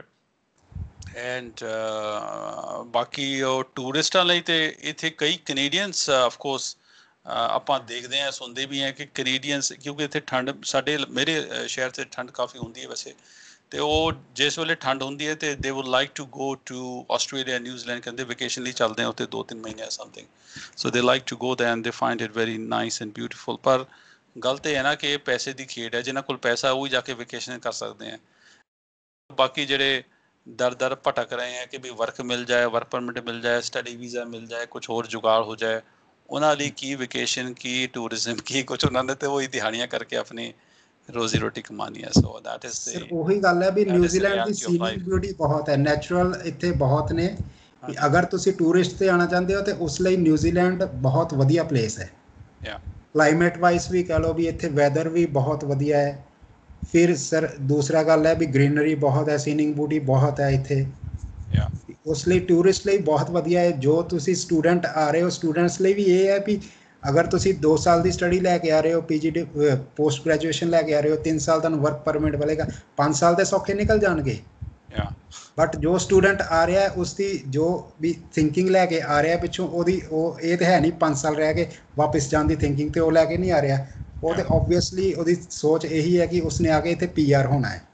A: And uh, ਬਾਕੀ ਉਹ ਟੂਰਿਸਟਾਂ ਲਈ ਤੇ ਇੱਥੇ ਕਈ ਕੈਨੇਡੀਅਨਸ ਆਫ ਕੋਰਸ ਆਪਾਂ ਦੇਖਦੇ ਹਾਂ, ਸੁਣਦੇ ਵੀ ਹਾਂ ਕਿ ਕੈਨੇਡੀਅਨਸ, ਕਿਉਂਕਿ ਇੱਥੇ ਠੰਡ ਸਾਡੇ ਮੇਰੇ ਸ਼ਹਿਰ 'ਚ ਠੰਡ ਕਾਫੀ ਹੁੰਦੀ ਹੈ ਵੈਸੇ, ਤੇ ਉਹ ਜਿਸ ਵੇਲੇ ਠੰਡ ਹੁੰਦੀ ਹੈ ਤੇ they would like to go to Australia, New Zealand, ਕਹਿੰਦੇ ਵੇਕੇਸ਼ਨ ਲਈ ਚੱਲਦੇ ਆ ਉੱਥੇ ਦੋ ਤਿੰਨ ਮਹੀਨੇ something. So they like to go there and they find it very nice and beautiful. ਪਰ ਗੱਲ ਤਾਂ ਇਹ ਹੈ ਨਾ ਕਿ ਇਹ ਪੈਸੇ ਦੀ ਖੇਡ ਹੈ, ਜਿਹਨਾਂ ਕੋਲ ਪੈਸਾ ਉਹ ਹੀ ਜਾ ਕੇ ਵੇਕੇਸ਼ਨ ਕਰ ਸਕਦੇ ਆ। ਬਾਕੀ ਜਿਹੜੇ ਦਰ ਦਰ ਭਟਕ ਰਹੇ ਆ ਕਿ ਵੀ ਵਰਕ ਮਿਲ ਜਾਏ, ਵਰਕ ਪਰਮਿਟ ਮਿਲ ਜਾਏ, ਸਟੱਡੀ ਵੀਜ਼ਾ ਮਿਲ ਜਾਏ, ਕੁਛ ਹੋਰ ਜੁਗਾੜ ਹੋ ਜਾਏ, ਉਹਨਾਂ ਲਈ ਕੀ ਵੇਕੇਸ਼ਨ, ਕੀ ਟੂਰਿਜ਼ਮ, ਕੀ ਕੁਛ, ਉਹਨਾਂ ਨੇ ਤੇ ਉਹੀ ਦਿਹਾੜੀਆਂ ਕਰਕੇ ਆਪਣੀ ਰੋਜ਼ੀ ਰੋਟੀ ਕਮਾਉਣੀ ਹੈ। ਸੋ ਦੈਟ ਇਜ਼
B: ਸਰ ਉਹੀ ਗੱਲ ਹੈ ਵੀ ਨਿਊਜ਼ੀਲੈਂਡ ਦੀ ਸੀਨਿਕ ਬਿਊਟੀ ਬਹੁਤ ਹੈ, ਨੈਚੁਰਲ ਇੱਥੇ ਬਹੁਤ ਨੇ। ਅਗਰ ਤੁਸੀਂ ਟੂਰਿਸਟ ਤੇ ਆਉਣਾ ਚਾਹੁੰਦੇ ਹੋ ਤੇ ਉਸ ਲਈ ਨਿਊਜ਼ੀਲੈਂਡ ਬਹੁਤ ਵਧੀਆ ਪਲੇਸ ਹੈ। ਕਲਾਈਮੇਟ ਵਾਈਜ਼ ਵੀ ਕਹਿ ਲਓ ਵੀ ਇੱਥੇ ਵੈਦਰ ਵੀ ਬਹੁਤ ਵਧੀਆ ਹੈ। ਫਿਰ ਸਰ ਦੂਸਰਾ ਗੱਲ ਹੈ ਵੀ ਗ੍ਰੀਨਰੀ ਬਹੁਤ ਹੈ, ਸੀਨਿਕ ਬਿਊਟੀ ਬਹੁਤ ਹੈ ਇੱਥੇ, ਉਸ ਲਈ ਟੂਰਿਸਟ ਲਈ ਬਹੁਤ ਵਧੀਆ ਹੈ। ਜੋ ਤੁਸੀਂ ਸਟੂਡੈਂਟ ਆ ਰਹੇ ਹੋ, ਸਟੂਡੈਂਟਸ ਲਈ ਵੀ ਇਹ ਹੈ ਵੀ ਅਗਰ ਤੁਸੀਂ ਦੋ ਸਾਲ ਦੀ ਸਟੱਡੀ ਲੈ ਕੇ ਆ ਰਹੇ ਹੋ, ਪੀ ਜੀ ਡੀ ਪੋਸਟ ਗ੍ਰੈਜੂਏਸ਼ਨ ਲੈ ਕੇ ਆ ਰਹੇ ਹੋ, ਤਿੰਨ ਸਾਲ ਤੁਹਾਨੂੰ ਵਰਕ ਪਰਮਿਟ ਮਿਲੇਗਾ, ਪੰਜ ਸਾਲ ਦੇ ਸੌਖੇ ਨਿਕਲ ਜਾਣਗੇ। ਬਟ ਜੋ ਸਟੂਡੈਂਟ ਆ ਰਿਹਾ ਉਸਦੀ ਜੋ ਵੀ ਥਿੰਕਿੰਗ ਲੈ ਕੇ ਆ ਰਿਹਾ ਪਿੱਛੋਂ, ਉਹਦੀ ਉਹ ਇਹ ਤਾਂ ਹੈ ਨਹੀਂ ਪੰਜ ਸਾਲ ਰਹਿ ਕੇ ਵਾਪਿਸ ਜਾਣ ਦੀ ਥਿੰਕਿੰਗ ਤੇ ਉਹ ਲੈ ਕੇ ਨਹੀਂ ਆ ਰਿਹਾ। ਉਹ ਤਾਂ ਓਬਵੀਅਸਲੀ ਉਹਦੀ ਸੋਚ ਇਹੀ ਹੈ ਕਿ ਉਸਨੇ ਆ ਕੇ ਇੱਥੇ ਪੀ ਆਰ ਹੋਣਾ ਹੈ।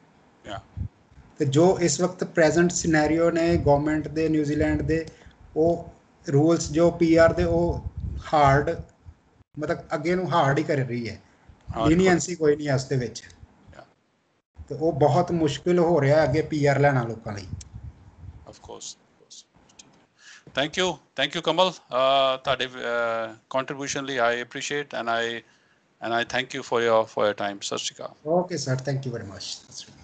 B: ਤੇ ਜੋ ਇਸ ਵਕਤ ਪ੍ਰੈਜ਼ੈਂਟ ਸਿਨੈਰੀਓ ਨੇ ਗੌਰਮੈਂਟ ਦੇ ਨਿਊਜ਼ੀਲੈਂਡ ਦੇ, ਉਹ ਰੂਲਸ ਜੋ ਪੀ ਆਰ ਦੇ ਉਹ ਹਾਰਡ, ਮਤਲਬ ਅੱਗੇ ਨੂੰ ਹਾਰਡ ਹੀ ਕਰ ਰਹੀ ਹੈ, ਲੀਨੀਐਂਸੀ ਕੋਈ ਨਹੀਂ ਉਸ ਦੇ ਵਿੱਚ, ਤੇ ਉਹ ਬਹੁਤ ਮੁਸ਼ਕਿਲ ਹੋ ਰਿਹਾ ਅੱਗੇ ਪੀ ਆਰ ਲੈਣਾ ਲੋਕਾਂ ਲਈ।
A: Of course thank you thank you Kamal, ਤੁਹਾਡੇ ਕੰਟਰੀਬਿਊਸ਼ਨ ਲਈ I appreciate and I and I thank you for your for your time. ਸਤਿ ਸ਼੍ਰੀ ਅਕਾਲ।
B: Okay sir, thank you very much.